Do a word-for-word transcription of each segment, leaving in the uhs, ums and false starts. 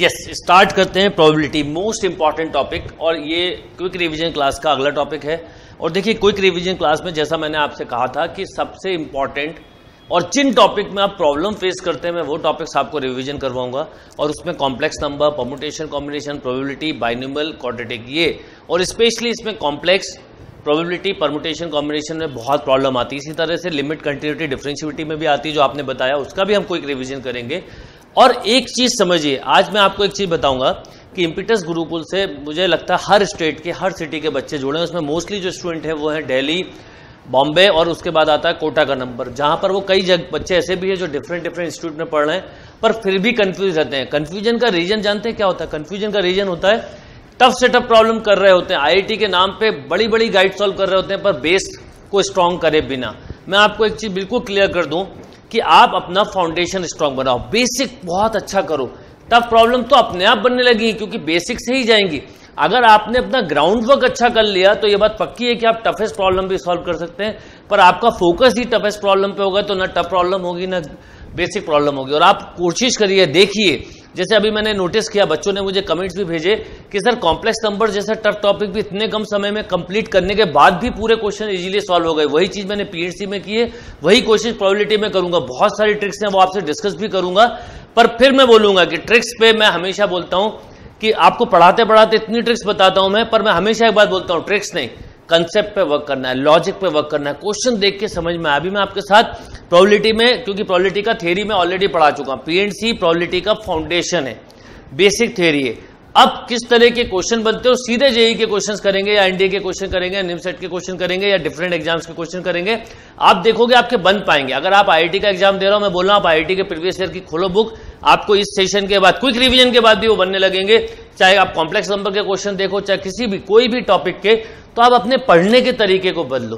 Yes start करते हैं probability, most important topic, और ये क्विक रिवीजन क्लास का अगला टॉपिक है। और देखिए क्विक रिवीजन क्लास में जैसा मैंने आपसे कहा था कि सबसे इंपॉर्टेंट और जिन टॉपिक में आप प्रॉब्लम फेस करते हैं मैं वो टॉपिक्स आपको रिवीजन करवाऊंगा, और उसमें complex number, permutation, combination, probability, binomial, quadratic, ये और स्पेशली इसमें कॉम्प्लेक्स प्रोबेबिलिटी, परम्यूटेशन, कॉम्बिनेशन में बहुत प्रॉब्लम आती है। इसी तरह से लिमिट, कंटिन्यूटी, डिफरेंशिएबिलिटी में भी आती है जो आपने बताया, उसका भी हम क्विक रिवीजन करेंगे। और एक चीज समझिए, आज मैं आपको एक चीज बताऊंगा कि इम्पीटस गुरुकुल से मुझे लगता है हर स्टेट के, हर सिटी के बच्चे जुड़े हैं। उसमें मोस्टली जो स्टूडेंट है वो है दिल्ली, बॉम्बे, और उसके बाद आता है कोटा का नंबर, जहां पर वो कई जगह बच्चे ऐसे भी हैं जो डिफरेंट डिफरेंट इंस्टीट्यूट में पढ़ रहे हैं पर फिर भी कंफ्यूज रहते हैं। कंफ्यूजन का रीजन जानते हैं क्या होता है? कंफ्यूजन का रीजन होता है टफ से टफ प्रॉब्लम कर रहे होते हैं, आईआईटी के नाम पे बड़ी बड़ी गाइड सॉल्व कर रहे होते हैं पर बेस को स्ट्रांग करे बिना। मैं आपको एक चीज बिल्कुल क्लियर कर दूं कि आप अपना फाउंडेशन स्ट्रांग बनाओ, बेसिक बहुत अच्छा करो, टफ प्रॉब्लम तो अपने आप बनने लगी क्योंकि बेसिक से ही जाएंगी। अगर आपने अपना ग्राउंड वर्क अच्छा कर लिया तो ये बात पक्की है कि आप टफेस्ट प्रॉब्लम भी सॉल्व कर सकते हैं, पर आपका फोकस ही टफेस्ट प्रॉब्लम पे होगा तो ना टफ प्रॉब्लम होगी ना बेसिक प्रॉब्लम होगी। और आप कोशिश करिए, देखिए, जैसे अभी मैंने नोटिस किया बच्चों ने मुझे कमेंट्स भी भेजे कि सर कॉम्प्लेक्स नंबर जैसा टफ टॉपिक भी इतने कम समय में कंप्लीट करने के बाद भी पूरे क्वेश्चन इजीली सॉल्व हो गए। वही चीज मैंने पीएचडी में की है, वही कोशिश प्रोबेबिलिटी में करूंगा। बहुत सारी ट्रिक्स हैं वो आपसे डिस्कस भी करूंगा, पर फिर मैं बोलूंगा कि ट्रिक्स पे मैं हमेशा बोलता हूं कि आपको पढ़ाते पढ़ाते इतनी ट्रिक्स बताता हूं मैं, पर मैं हमेशा एक बात बोलता हूं, ट्रिक्स नहीं, कंसेप्ट पे वर्क करना है, लॉजिक पे वर्क करना है, क्वेश्चन देख के समझ में। अभी मैं आपके साथ प्रोबेबिलिटी में, क्योंकि प्रोबेबिलिटी का थ्योरी में ऑलरेडी पढ़ा चुका हूं, पीएनसी प्रोबेबिलिटी का फाउंडेशन है, बेसिक थ्योरी है। अब किस तरह के क्वेश्चन बनते हो, सीधे जेई के क्वेश्चन करेंगे या एनडीए के क्वेश्चन करेंगे या निमसेट के क्वेश्चन करेंगे या डिफरेंट एग्जाम्स के क्वेश्चन करेंगे, आप देखोगे आपके बन पाएंगे। अगर आप आईआईटी का एग्जाम दे रहा हूं, मैं बोल रहा हूं आप आईआईटी के प्रीवियस ईयर की खोलो बुक, आपको इस सेशन के बाद, क्विक रिवीजन के बाद भी वो बनने लगेंगे। चाहे आप कॉम्प्लेक्स नंबर के क्वेश्चन देखो, चाहे किसी भी कोई भी टॉपिक के, तो आप अपने पढ़ने के तरीके को बदलो।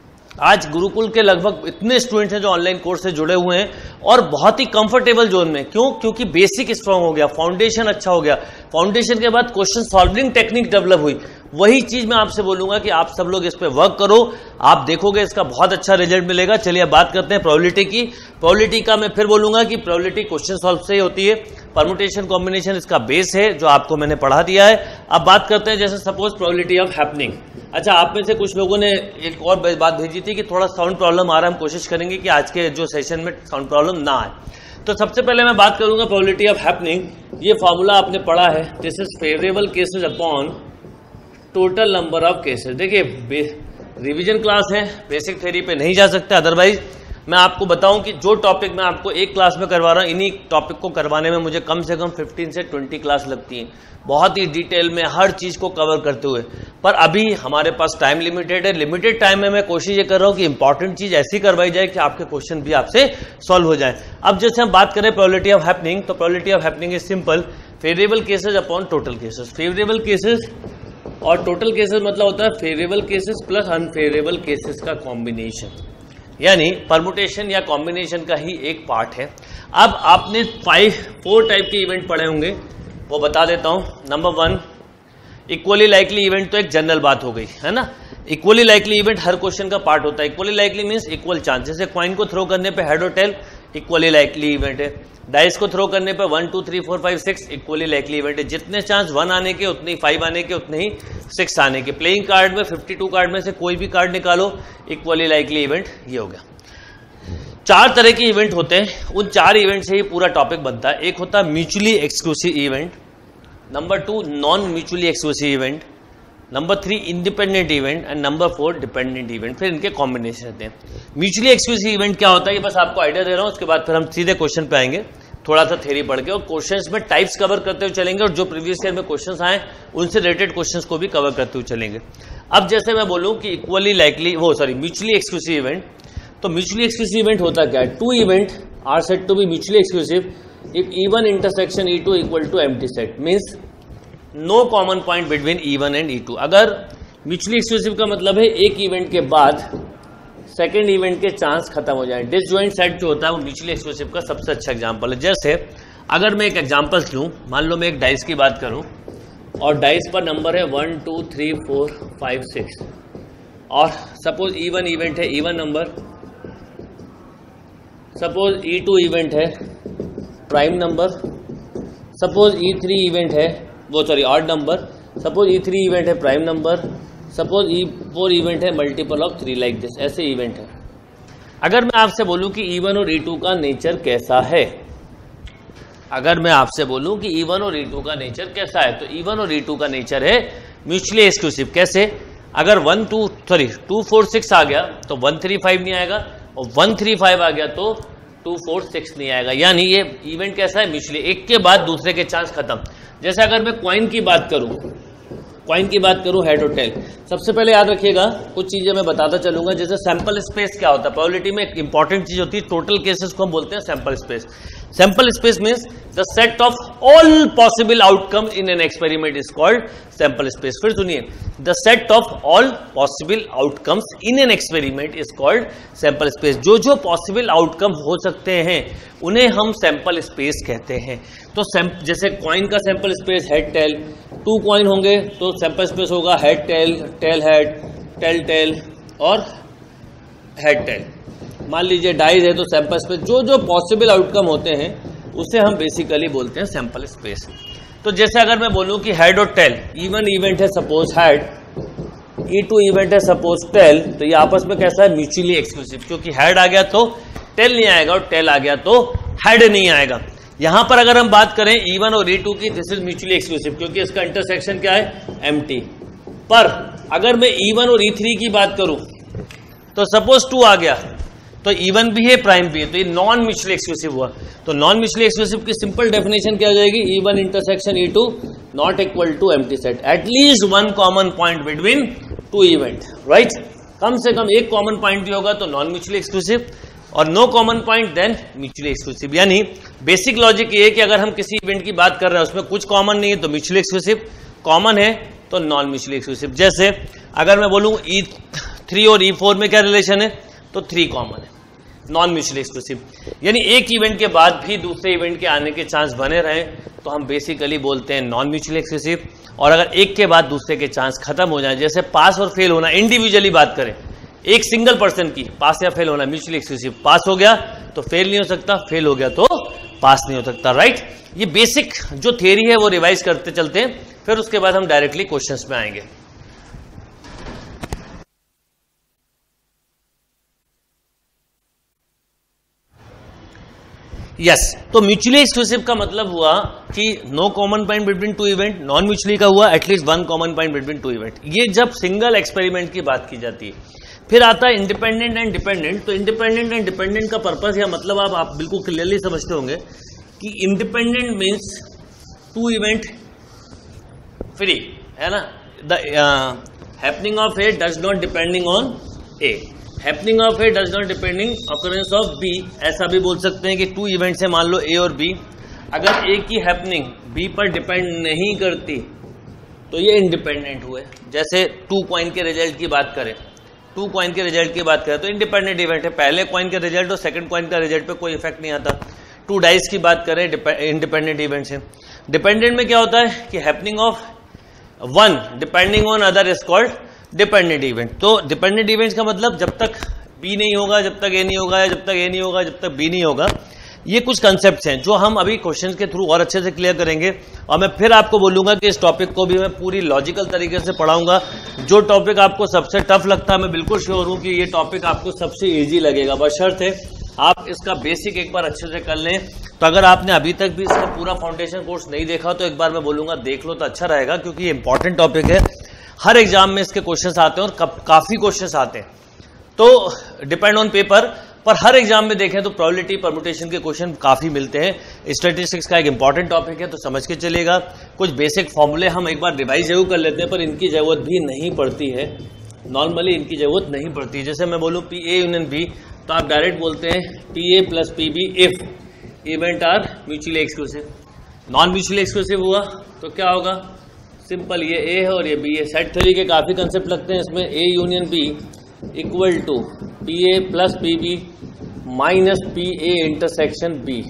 आज गुरुकुल के लगभग इतने स्टूडेंट्स हैं जो ऑनलाइन कोर्स से जुड़े हुए हैं और बहुत ही कंफर्टेबल जोन में। क्यों? क्योंकि बेसिक स्ट्रांग हो गया, फाउंडेशन अच्छा हो गया, फाउंडेशन के बाद क्वेश्चन सॉल्विंग टेक्निक डेवलप हुई। वही चीज मैं आपसे बोलूंगा कि आप सब लोग इस पे वर्क करो, आप देखोगे इसका बहुत अच्छा रिजल्ट मिलेगा। चलिए बात करते हैं प्रोबेबिलिटी की। प्रोबेबिलिटी का मैं फिर बोलूंगा कि प्रोबेबिलिटी क्वेश्चन सॉल्व से ही होती है, परम्यूटेशन कॉम्बिनेशन इसका बेस है जो आपको मैंने पढ़ा दिया है। अब बात करते हैं जैसे सपोज प्रोबेबिलिटी ऑफ हैपनिंग। अच्छा, आप में से कुछ लोगों ने एक और बात भेजी थी कि थोड़ा साउंड प्रॉब्लम आ रहा है, हम कोशिश करेंगे कि आज के जो सेशन में साउंड प्रॉब्लम ना आए। तो सबसे पहले मैं बात करूंगा प्रोबेबिलिटी ऑफ हैपनिंग। ये फॉर्मूला आपने पढ़ा है, this is favourable cases upon total number of cases. देखिए रिवीजन क्लास है, बेसिक थ्योरी पे नहीं जा सकते, अदरवाइज मैं आपको बताऊं कि जो टॉपिक मैं आपको एक क्लास में करवा रहा हूं, इन्हीं टॉपिक को करवाने में मुझे कम से कम पंद्रह से बीस क्लास लगती हैं, बहुत ही डिटेल में हर चीज को कवर करते हुए। पर अभी हमारे पास टाइम लिमिटेड है, लिमिटेड टाइम में मैं कोशिश ये कर रहा हूं कि इंपॉर्टेंट चीज ऐसी करवाई जाए कि आपके क्वेश्चन भी आपसे सॉल्व हो जाए। अब जैसे हम बात करें प्रोबेबिलिटी ऑफ हैपनिंग, तो probability of happening is simple, favourable cases upon total cases. Favourable cases और टोटल केसेस मतलब होता है favourable cases plus unfavourable cases का कॉम्बिनेशन, यानी परम्यूटेशन या कॉम्बिनेशन का ही एक पार्ट है। अब आपने फाइव फोर टाइप के इवेंट पढ़े होंगे, वो बता देता हूं। Number one, equally likely event, तो एक जनरल बात हो गई है ना। इक्वली लाइकली इवेंट हर क्वेश्चन का पार्ट होता है। Equally likely means equal chance, जैसे कॉइन को थ्रो करने पे हेड और टेल इक्वली लाइकली इवेंट है, डाइस को थ्रो करने पे one two three four five six equally likely event है। जितने चांस वन आने के उतने ही फाइव आने के, उतने ही सिक्स आने के। प्लेइंग कार्ड में फिफ्टी टू कार्ड में से कोई भी कार्ड निकालो, इक्वली लाइकली इवेंट ये हो गया। चार तरह के इवेंट होते हैं, उन चार इवेंट से ही पूरा टॉपिक बनता है। एक होता है mutually exclusive event, number two non mutually exclusive event, number three independent event and number four dependent event. फिर इनके कॉम्बिनेशन रहते हैं। म्यूचुअली एक्सक्लूसिव इवेंट क्या होता है ये बस आपको आइडिया दे रहा हूं, उसके बाद फिर हम सीधे क्वेश्चन पे आएंगे, थोड़ा सा थ्योरी पढ़ के, और क्वेश्चंस में टाइप्स कवर करते हुए चलेंगे और जो प्रीवियस ईयर में क्वेश्चंस आए उनसे रिलेटेड क्वेश्चंस को भी कवर करते हुए चलेंगे। अब जैसे मैं बोलूं कि इक्वली लाइकली वो सॉरी म्यूचुअली एक्सक्लूसिव इवेंट, तो म्यूचुअली एक्सक्लूसिव इवेंट होता क्या है? Two event are set to be mutually exclusive if E one intersection E two equal to empty set, means no common point between E one and E two. अगर mutually exclusive का मतलब है एक event के बाद second event के chance खत्म हो जाए। डिसजॉइंट सेट जो होता है वो म्यूचुअली एक्सक्लूसिव का सबसे अच्छा एग्जांपल है। जैसे अगर मैं एक एग्जांपल लूं, मान लो मैं एक डाइस की बात करूं और डाइस पर नंबर है one two three four five six, और सपोज ई वन इवेंट है, even number, suppose E two event है, prime number, suppose E three event है, वो sorry odd number, suppose E three event है prime number, suppose E four event है multiple of three, like this, ऐसे event है। अगर मैं आपसे बोलूं कि ई वन और ई टू का नेचर कैसा है, अगर मैं आपसे बोलूं कि ई वन और ई टू का नेचर कैसा है, तो ई वन और ई टू का नेचर है म्यूचुअली एक्सक्लूसिव। कैसे? अगर one two sorry two four six आ गया तो वन थ्री फाइव नहीं आएगा, और वन थ्री फाइव आ गया तो टू फोर सिक्स नहीं आएगा। यानी ये इवेंट कैसा है? म्यूचुअली, एक के बाद दूसरे के चांस खत्म। जैसे अगर मैं कॉइन की बात करूं, कॉइन की बात करूं हेड और टेल, सबसे पहले याद रखिएगा कुछ चीजें मैं बताता चलूंगा। जैसे सैंपल स्पेस क्या होता है, प्रोबेबिलिटी में एक इंपॉर्टेंट चीज होती है, टोटल केसेस को हम बोलते हैं sample space. Sample space means the set of all possible outcome in an experiment is called sample space. फिर सुनिए, the set of all possible outcomes in an experiment is called sample space. जो जो possible outcome हो सकते हैं उन्हें हम sample space कहते हैं। तो जैसे कॉइन का sample space head tail, two coin होंगे तो सैंपल स्पेस होगा head tail, tail head, tail tail और हेड टेल। मान लीजिए डाइज है तो सैंपल स्पेस, जो जो पॉसिबल आउटकम होते हैं उसे हम बेसिकली बोलते हैं सैंपल स्पेस। तो जैसे अगर मैं बोलूं कि हेड और टेल, ई वन इवेंट है suppose head, E two event है सपोज टेल, तो ये आपस में कैसा है? म्यूचुअली एक्सक्लूसिव, क्योंकि हेड आ गया तो टेल नहीं आएगा और टेल आ गया तो हेड नहीं आएगा। यहां पर अगर हम बात करें ई वन और ई टू की, दिस इज म्यूचुअली एक्सक्लूसिव क्योंकि इसका इंटरसेक्शन क्या है? एम्प्टी। पर अगर मैं ई वन और ई थ्री की बात करूं तो सपोज टू आ गया तो ई वन भी है प्राइम भी है, तो ये नॉन म्यूचुअली एक्सक्लूसिव हुआ। तो नॉन म्यूचुअली एक्सक्लूसिव की सिंपल डेफिनेशन क्या हो जाएगी? E one intersection E two not equal to empty set, at least one common point between two event, right? कम से कम एक कॉमन पॉइंट भी होगा तो नॉन म्यूचुअली एक्सक्लूसिव, और no common point then mutually exclusive. यानी बेसिक लॉजिक ये है कि अगर हम किसी इवेंट की बात कर रहे हैं उसमें कुछ कॉमन नहीं है तो म्यूचुअली एक्सक्लूसिव, कॉमन है तो नॉन म्यूचुअली एक्सक्लूसिव। जैसे अगर मैं बोलूं ई थ्री और ई फोर में क्या रिलेशन है, तो थ्री कॉमन है, नॉन म्यूचुअली एक्सक्लूसिव। यानी एक इवेंट के बाद भी दूसरे इवेंट के आने के चांस बने रहे तो हम बेसिकली बोलते हैं नॉन म्यूचुअली एक्सक्लूसिव। और अगर एक के बाद दूसरे के चांस खत्म हो जाए, जैसे पास और फेल होना, इंडिविजुअली बात करें एक सिंगल पर्सन की, पास या फेल होना, म्यूचुअली एक्सक्लूसिव। पास हो गया तो फेल नहीं हो सकता, फेल हो गया तो पास नहीं हो सकता, राइट? ये बेसिक जो थियरी है वो रिवाइज करते चलते हैं, फिर उसके बाद हम डायरेक्टली क्वेश्चंस में आएंगे। यस yes, तो म्यूचुअली एक्सक्लूसिव का मतलब हुआ कि no common point between two event, non mutually का हुआ at least one common point between two event. ये जब सिंगल एक्सपेरिमेंट की बात की जाती है। फिर आता है इंडिपेंडेंट एंड डिपेंडेंट। तो इंडिपेंडेंट एंड डिपेंडेंट का पर्पस या मतलब आप, आप बिल्कुल क्लियरली समझते होंगे कि independent means two event free, है ना? The happening of A does not depending on A, happening of A does not depending occurrence of B. ऐसा भी बोल सकते हैं कि टू इवेंट्स है, मान लो ए और बी, अगर ए की हैपनिंग बी पर डिपेंड नहीं करती तो ये इंडिपेंडेंट हुए। जैसे टू कॉइन के रिजल्ट की बात करें, टू कॉइन के रिजल्ट की बात करें तो इंडिपेंडेंट इवेंट है, पहले कॉइन के रिजल्ट और सेकंड कॉइन का रिजल्ट पे कोई इफेक्ट नहीं आता। टू डाइस की बात करें, इंडिपेंडेंट इवेंट्स है। डिपेंडेंट में क्या होता है कि happening of one depending on other is called dependent event. तो डिपेंडेंट इवेंट्स का मतलब जब तक बी नहीं होगा, जब तक ए नहीं होगा, या जब तक ए नहीं होगा, जब तक बी नहीं होगा। ये कुछ कंसेप्ट्स हैं जो हम अभी क्वेश्चंस के थ्रू और अच्छे से क्लियर करेंगे, और मैं फिर आपको बोलूंगा कि इस टॉपिक को भी मैं पूरी लॉजिकल तरीके से पढ़ाऊंगा। जो टॉपिक आपको सबसे टफ लगता है, मैं बिल्कुल श्योर हूं कि ये टॉपिक आपको सबसे इजी लगेगा, बशर्ते आप इसका बेसिक एक बार अच्छे से कर लें। तो अगर आपने अभी तक भी इसका पूरा फाउंडेशन कोर्स नहीं देखा तो एक बार मैं बोलूंगा देख लो तो अच्छा रहेगा, क्योंकि ये इंपॉर्टेंट टॉपिक है। हर एग्जाम में इसके क्वेश्चंस आते हैं और काफी क्वेश्चंस आते हैं, तो डिपेंड ऑन पेपर, पर हर एग्जाम में देखें तो प्रोबेबिलिटी परम्यूटेशन के क्वेश्चन काफी मिलते हैं। स्टैटिस्टिक्स का एक इंपॉर्टेंट टॉपिक है तो समझ के चलिएगा। कुछ बेसिक फॉर्मूले हम एक बार रिवाइज जरूर कर लेते हैं, पर इनकी जरूरत भी नहीं पड़ती है, नॉर्मली इनकी जरूरत नहीं पड़ती। जैसे मैं बोलूँ पी ए यूनियन बी, तो आप डायरेक्ट बोलते हैं P A plus P B if event are mutually exclusive. Non mutually exclusive हुआ तो क्या होगा? सिंपल, ये ए है और ये बी है। सेट थ्योरी के काफी कंसेप्ट लगते हैं इसमें। A union B equal to P A plus P B minus P A intersection B,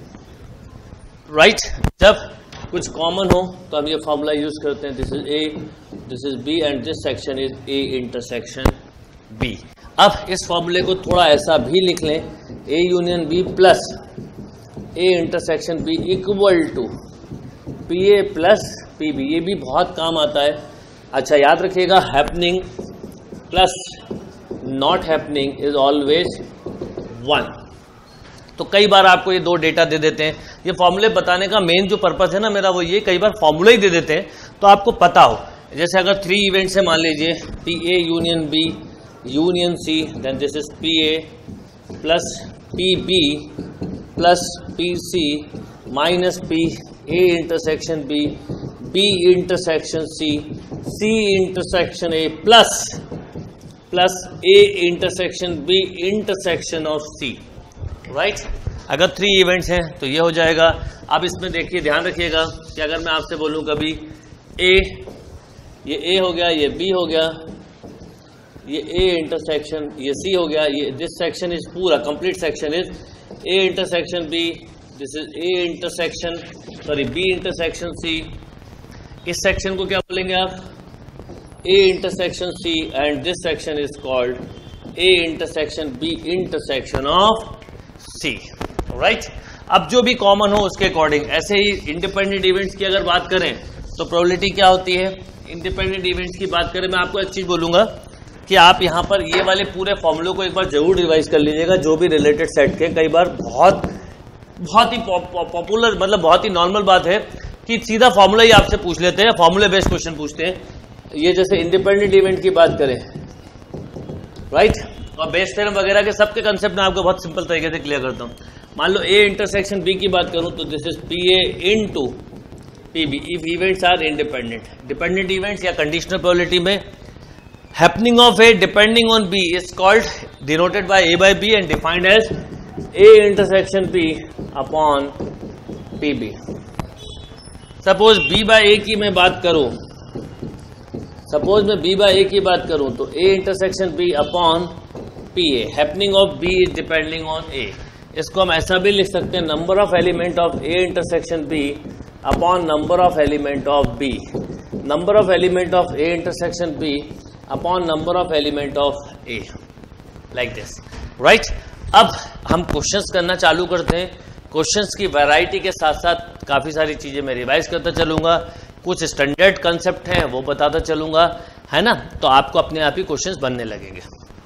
right? जब कुछ कॉमन हो तो हम ये फॉर्मूला यूज करते हैं, this is A, this is B and this section is A intersection B. अब इस फॉर्मूले को थोड़ा ऐसा भी लिख लें, A union B plus A intersection B equal to P A plus P B, ये भी बहुत काम आता है। अच्छा याद रखिएगा, happening plus not happening is always one. तो कई बार आपको ये दो डेटा दे देते हैं, ये फॉर्मूले बताने का मेन जो पर्पस है ना मेरा वो ये, कई बार फॉर्मूला ही दे देते हैं तो आपको पता हो। जैसे अगर थ्री इवेंट्स है, मान लीजिए P A union B union C, then this is P A plus P B plus P C minus P A intersection B, B intersection C, C intersection A plus plus A intersection B intersection of C, right. अगर three events हैं तो ये हो जाएगा। अब इसमें देखिए ध्यान रखिएगा कि अगर मैं आपसे बोलूं कभी ए, ये ए हो गया, ये बी हो गया, ये ए इंटरसेक्शन, ये सी हो गया, ये दिस सेक्शन इज पूरा complete section is A intersection B, this is A intersection sorry B intersection C. इस सेक्शन को क्या बोलेंगे आप? A intersection C, and this section is called A intersection B intersection of C, right. अब जो भी common हो उसके अकॉर्डिंग, ऐसे ही इंडिपेंडेंट इवेंट्स की अगर बात करें तो प्रोबेबिलिटी क्या होती है? इंडिपेंडेंट इवेंट्स की बात करें, मैं आपको एक चीज बोलूंगा कि आप यहाँ पर ये वाले पूरे फॉर्मूले को एक बार जरूर रिवाइज कर लीजिएगा, जो भी रिलेटेड सेट के। कई बार बहुत बहुत ही पॉपुलर, मतलब बहुत ही नॉर्मल बात है कि सीधा फॉर्मूला ही आपसे पूछ लेते हैं, फॉर्मूले बेस्ड क्वेश्चन पूछते हैं। ये जैसे इंडिपेंडेंट इवेंट की बात करें, राइट, और बेस थ्योरम वगैरह के सबके कंसेप्ट में आपको बहुत सिंपल तरीके से क्लियर करता हूँ। मान लो ए इंटरसेक्शन बी की बात करूं तो this is P A into P B if events are independent. Dependent events या कंडीशनल प्रोबेबिलिटी में happening of A depending on B is called denoted by A by B and defined as A intersection B upon P B. Suppose B by A की मैं बात करूं, suppose मैं B by A की बात करूं तो A intersection B upon P A, happening of B is depending on A. इसको हम ऐसा भी लिख सकते हैं, number of element of A intersection B upon number of element of B, number of element of A intersection B upon number of element of A, like this, right. अब हम questions करना चालू करते हैं। क्वेश्चंस की variety के साथ साथ काफी सारी चीजें मैं रिवाइज करता चलूंगा, कुछ स्टैंडर्ड कंसेप्ट हैं वो बताता चलूंगा, है ना, तो आपको अपने आप ही क्वेश्चंस बनने लगेंगे।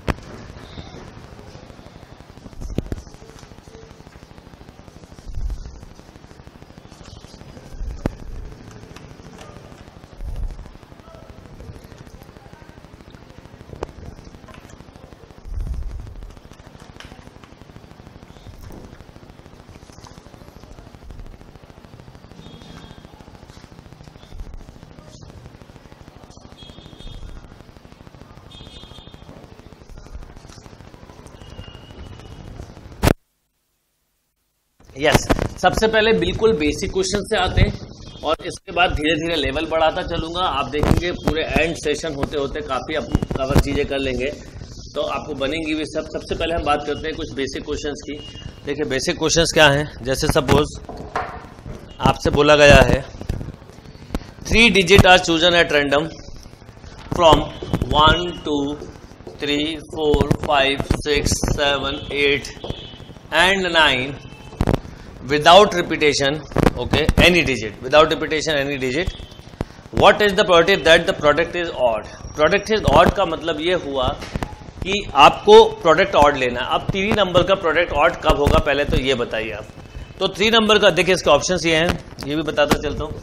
यस yes, सबसे पहले बिल्कुल बेसिक क्वेश्चन से आते हैं और इसके बाद धीरे धीरे लेवल बढ़ाता चलूंगा। आप देखेंगे पूरे एंड सेशन होते होते काफी आप कवर चीजें कर लेंगे तो आपको बनेंगी भी सब। सबसे पहले हम बात करते हैं कुछ बेसिक क्वेश्चंस की। देखिए बेसिक क्वेश्चंस क्या हैं, जैसे सपोज आपसे बोला गया है three digit are chosen at random from one two three four five six seven eight and nine without repetition, okay, any digit, without repetition any digit. What is the probability that the product is odd? Product is odd का मतलब ये हुआ कि आपको product odd लेना है। अब three number का प्रोडक्ट ऑड कब होगा पहले तो ये बताइए आप। तो थ्री नंबर का देखिए इसके ऑप्शंस ये हैं, ये भी बताता चलता हूँ,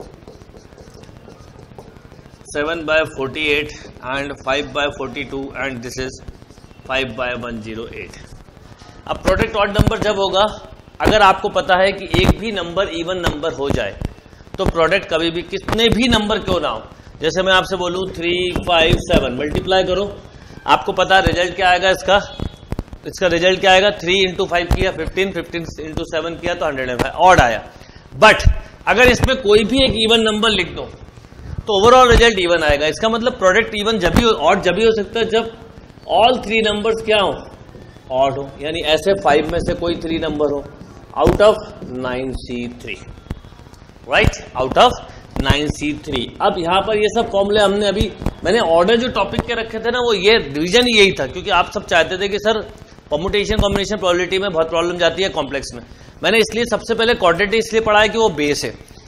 seven by forty eight and five by forty two and this is five by one zero eight. अब प्रोडक्ट ऑड नंबर जब होगा, अगर आपको पता है कि एक भी नंबर इवन नंबर हो जाए तो प्रोडक्ट कभी भी कितने भी नंबर क्यों ना हो, जैसे मैं आपसे बोलूं थ्री फाइव सेवन मल्टीप्लाई करो, आपको पता है रिजल्ट क्या आएगा इसका, इसका रिजल्ट क्या आएगा, थ्री इंटू फाइव किया फिफ्टीन, फिफ्टीन इंटू सेवन किया तो हंड्रेड एंड फाइव, ऑड आया। बट अगर इसमें कोई भी एक इवन नंबर लिख दो तो ओवरऑल रिजल्ट इवन आएगा। इसका मतलब प्रोडक्ट इवन जब भी ऑड जब भी हो सकता है जब ऑल थ्री नंबर्स क्या हो, ऑड हो, यानी ऐसे फाइव में से कोई थ्री नंबर हो out of nine C three, right, out of nine C three. अब यहां पर ये सब फॉर्मूले हमने अभी, मैंने ऑर्डर जो टॉपिक के रखे थे ना वो ये रीजन यही था क्योंकि आप सब चाहते थे कि सर परम्यूटेशन कॉम्बिनेशन प्रोबेबिलिटी में बहुत प्रॉब्लम जाती है कॉम्प्लेक्स में। मैंने इसलिए सबसे पहले क्वाड्रेटिक इसलिए पढ़ा है कि वो बेस है,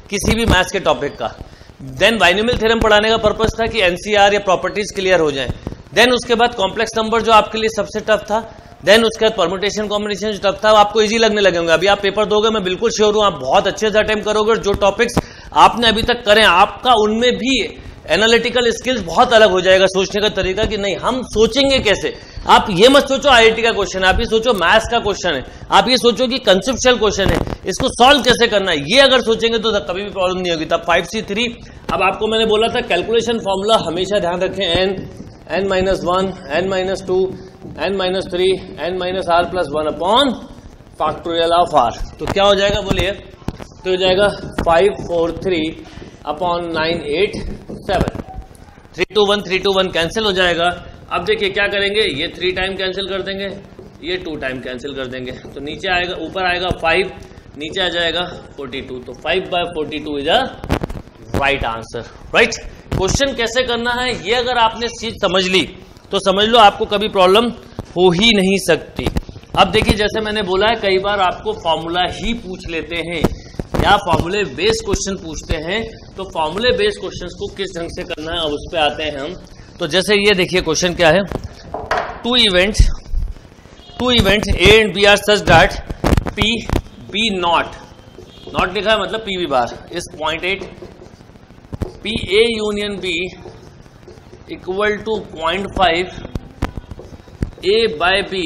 किसी भी मैथ्स के टॉपिक का। देन बाइनोमियल थ्योरम पढ़ाने का पर्पस था कि एनसीआर या प्रॉपर्टीज क्लियर हो जाए। देन उसके बाद कॉम्प्लेक्स नंबर जो आपके लिए सबसे टफ था। देन उसके बाद परमुटेशन कॉम्बिनेशन जो टफ था आपको इजी लगने लगे होंगे। अभी आप पेपर दोगे, मैं बिल्कुल श्योर हूं आप बहुत अच्छे से अटेम्प्ट करोगे। जो टॉपिक्स आपने अभी तक करे आपका उनमें भी एनालिटिकल स्किल्स बहुत अलग हो जाएगा, सोचने का तरीका कि नहीं हम सोचेंगे कैसे। आप ये मत सोचो आईआईटी का क्वेश्चन है, आप ये सोचो मैथ्स का क्वेश्चन है, आप ये सोचो कि कंसेप्चुअल क्वेश्चन है, इसको सॉल्व कैसे करना है। ये अगर सोचेंगे तो कभी भी प्रॉब्लम नहीं होगी। तब फाइव सी थ्री। अब आपको मैंने बोला था कैलकुलेशन फॉर्मूला हमेशा ध्यान रखें, N N minus one, N minus two, N minus three, N minus R plus one upon factorial of R. तो क्या हो जाएगा बोलिए, तो हो जाएगा five four three upon nine eight seven. Three two one three two one cancel हो जाएगा। अब देखिए क्या करेंगे, ये थ्री टाइम कैंसिल कर देंगे, ये टू टाइम कैंसिल कर देंगे, तो नीचे आएगा, ऊपर आएगा फाइव, नीचे आ जाएगा फोर्टी टू। तो five by forty two is a right answer. Right, question कैसे करना है ये अगर आपने चीज समझ ली तो समझ लो आपको कभी प्रॉब्लम हो ही नहीं सकती। अब देखिए जैसे मैंने बोला है कई बार आपको फॉर्मूला ही पूछ लेते हैं या फॉर्मूले बेस्ड क्वेश्चन पूछते हैं, तो फॉर्मूले बेस्ड क्वेश्चंस को किस ढंग से करना है अब उस पर आते हैं हम। तो जैसे ये देखिए क्वेश्चन क्या है, two events two events A and B are such that P B not not लिखा है मतलब P B bar is point eight, P A union B equal to point five, A by B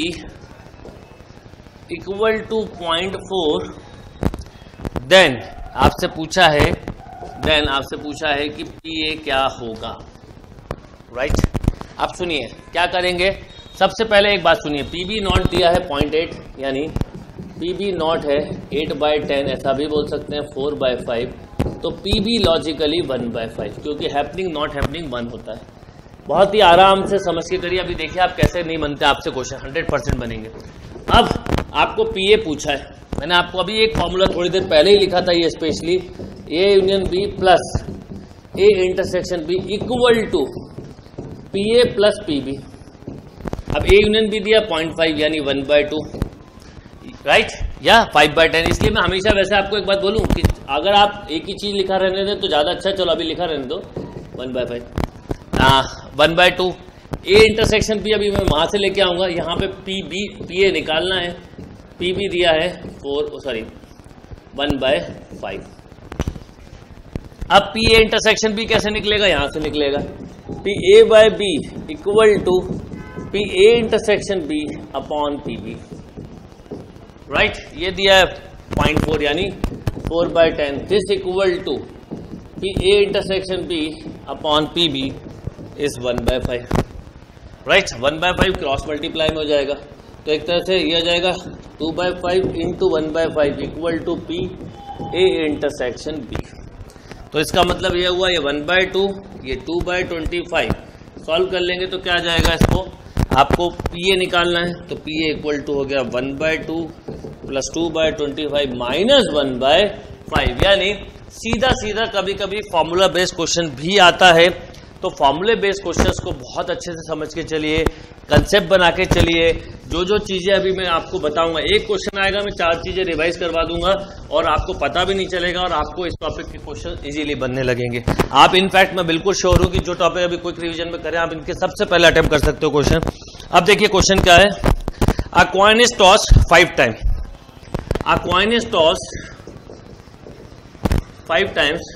equal to point four. Then आपसे पूछा है then आपसे पूछा है कि पी ए क्या होगा। Right right? अब सुनिए क्या करेंगे, सबसे पहले एक बात सुनिए, पी बी नॉट दिया है पॉइंट एट, यानी पी बी नॉट है एट बाय टेन, ऐसा भी बोल सकते हैं फोर बाय फाइव, तो P B logically one by five, क्योंकि हैपनिंग नॉट हैपनिंग वन होता है। बहुत ही आराम से समझ के करिए। अभी देखिए आप कैसे नहीं बनते आपसे क्वेश्चन, हंड्रेड परसेंट बनेंगे। अब आपको पी ए पूछा है, मैंने आपको अभी एक फॉर्मूला थोड़ी देर पहले ही लिखा था, ये specially A union B plus A intersection B equal to P A plus P B. अब ए यूनियन बी दिया पॉइंट फाइव यानी वन बाय टू, राइट, या फाइव बाय टेन। इसलिए मैं हमेशा वैसे आपको एक बात बोलूं कि अगर आप एक ही चीज लिखा रहने दें तो ज्यादा अच्छा। चलो अभी लिखा रहने दो one by five, one by two. A intersection P अभी मैं वहां से लेके आऊंगा, यहाँ पे पी बी पी ए निकालना है, पी बी दिया है four sorry one by five. अब पी ए इंटरसेक्शन बी कैसे निकलेगा, यहां से निकलेगा P A by B equal to P A intersection B upon P B. Right, ये दिया है पॉइंट फोर यानी four by ten, this equal to P A intersection B upon P B is one by five. Right, one by five cross multiply में हो जाएगा, तो एक तरह से ये हो जाएगा two by five into one by five equal to P A intersection B. तो इसका मतलब ये हुआ ये वन बाय टू, ये two by twenty five. Solve कर लेंगे तो क्या आ जाएगा, इसको आपको पी ए निकालना है, तो पी ए इक्वल टू हो गया one by two plus two by twenty five minus one by five. यानी सीधा सीधा कभी कभी फॉर्मूला बेस्ड क्वेश्चन भी आता है, तो फॉर्मूले बेस्ड क्वेश्चंस को बहुत अच्छे से समझ के चलिए, कंसेप्ट बना के चलिए। जो जो चीजें अभी मैं आपको बताऊंगा, एक क्वेश्चन आएगा मैं चार चीजें रिवाइज करवा दूंगा और आपको पता भी नहीं चलेगा और आपको इस टॉपिक के क्वेश्चन इजीली बनने लगेंगे। आप इनफैक्ट मैं बिल्कुल श्योर हूं कि जो टॉपिक अभी क्विक रिवीजन में करें आप इनके सबसे पहले अटेम्प्ट कर सकते हो क्वेश्चन। अब देखिए क्वेश्चन क्या है, a coin is toss five time, a coin is toss five times,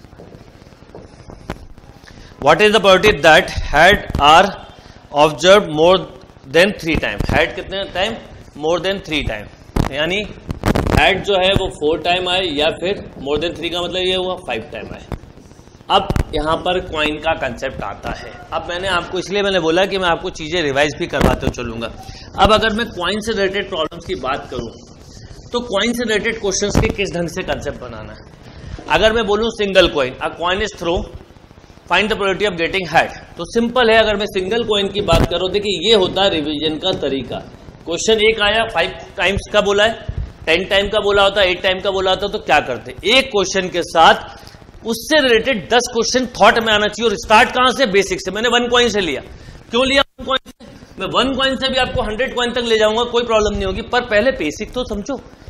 what is the probability that head are observed more than three time? head कितने time, more than three time, यानी head जो है वो four time आए या फिर more than three का मतलब ये हुआ five टाइम आए। अब यहाँ पर कॉइन का कंसेप्ट आता है। अब मैंने आपको इसलिए मैंने बोला कि मैं आपको चीजें रिवाइज भी करवाते चलूंगा। अब अगर मैं कॉइन से रिलेटेड प्रॉब्लम्स की बात करूं तो कॉइन से रिलेटेड क्वेश्चंस के किस ढंग से कंसेप्ट बनाना है। अगर मैं बोलूं single coin, a coin is throw, find the probability of getting head, तो सिंपल है। अगर मैं सिंगल कॉइन की बात करूं, देखिए ये होता है रिवीजन का तरीका। क्वेश्चन एक आया, फाइव टाइम्स का बोला है, टेन टाइम का बोला होता, एट टाइम का बोला होता, तो क्या करते, एक क्वेश्चन के साथ उससे रिलेटेड दस क्वेश्चन थॉट में आना चाहिए। और स्टार्ट कहां से, बेसिक से। मैंने वन कॉइन से लिया, क्यों लिया वन कॉइन से, मैं वन कॉइन से भी आपको हंड्रेड कॉइन तक ले जाऊंगा, कोई प्रॉब्लम नहीं होगी, पर पहले बेसिक तो समझो।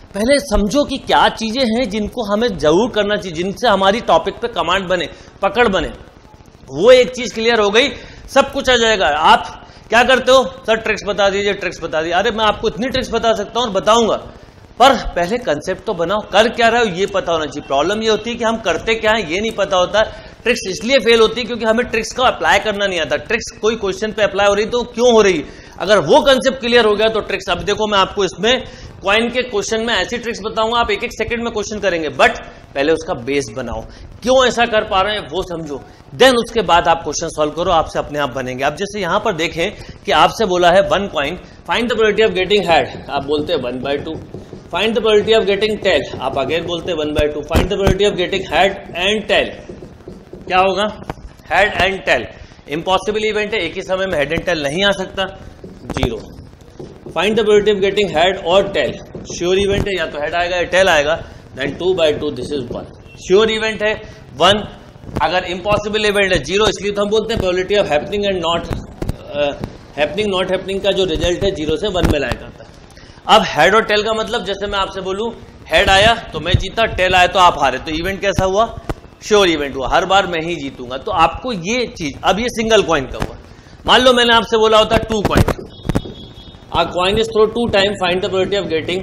पहले समझो कि क्या चीजें हैं जिनको हमें जरूर करना चाहिए, जिनसे हमारी टॉपिक पे कमांड बने, पकड़ बने। वो एक चीज क्लियर हो गई, सब कुछ आ जाएगा। आप क्या करते हो, सर ट्रिक्स बता दीजिए, ट्रिक्स बता दीजिए। अरे मैं आपको इतनी ट्रिक्स बता सकता हूं और बताऊंगा, पर पहले कंसेप्ट तो बनाओ, कर क्या रहे हो ये पता होना चाहिए। प्रॉब्लम ये होती है कि हम करते क्या है ये नहीं पता होता। ट्रिक्स इसलिए फेल होती है क्योंकि हमें ट्रिक्स का अप्लाई करना नहीं आता। ट्रिक्स कोई क्वेश्चन पे अप्लाई हो रही तो क्यों हो रही, अगर वो कंसेप्ट क्लियर हो गया तो ट्रिक्स। अब देखो मैं आपको इसमें कॉइन के क्वेश्चन में ऐसी ट्रिक्स बताऊंगा, आप एक एक सेकंड में क्वेश्चन करेंगे, बट पहले उसका बेस बनाओ, क्यों ऐसा कर पा रहे हैं वो समझो, देन उसके बाद आप क्वेश्चन सॉल्व करो, आपसे अपने आप बनेंगे। अब जैसे यहां पर देखें कि आपसे बोला है one coin, find the probability of getting head, आप बोलते हैं one by two. Find the probability of getting tail, आप अगेन बोलते हैं one by two. Find the probability of getting head and tail, क्या होगा, head and tail. Impossible event है, एक ही समय में हेड एंड टेल नहीं आ सकता, zero. Find the probability of getting head और टेल, श्योर इवेंट है, या तो हेड आएगा या टेल आएगा, then two by two, this is one. Sure event है वन, अगर इम्पॉसिबल इवेंट है जीरो, इसलिए तो हम बोलते हैं probability of happening and not happening not happening का जो रिजल्ट है जीरो से वन में लाया करता है। अब हेड और टेल का मतलब, जैसे मैं आपसे बोलूं हेड आया तो मैं जीता, टेल आया तो आप हारे, तो इवेंट कैसा हुआ, श्योर इवेंट हुआ, हर बार मैं ही जीतूंगा। तो आपको ये चीज, अब ये सिंगल कॉइन का हुआ। मान लो मैंने आपसे बोला होता two coin, a coin is throw two time, find the probability of getting.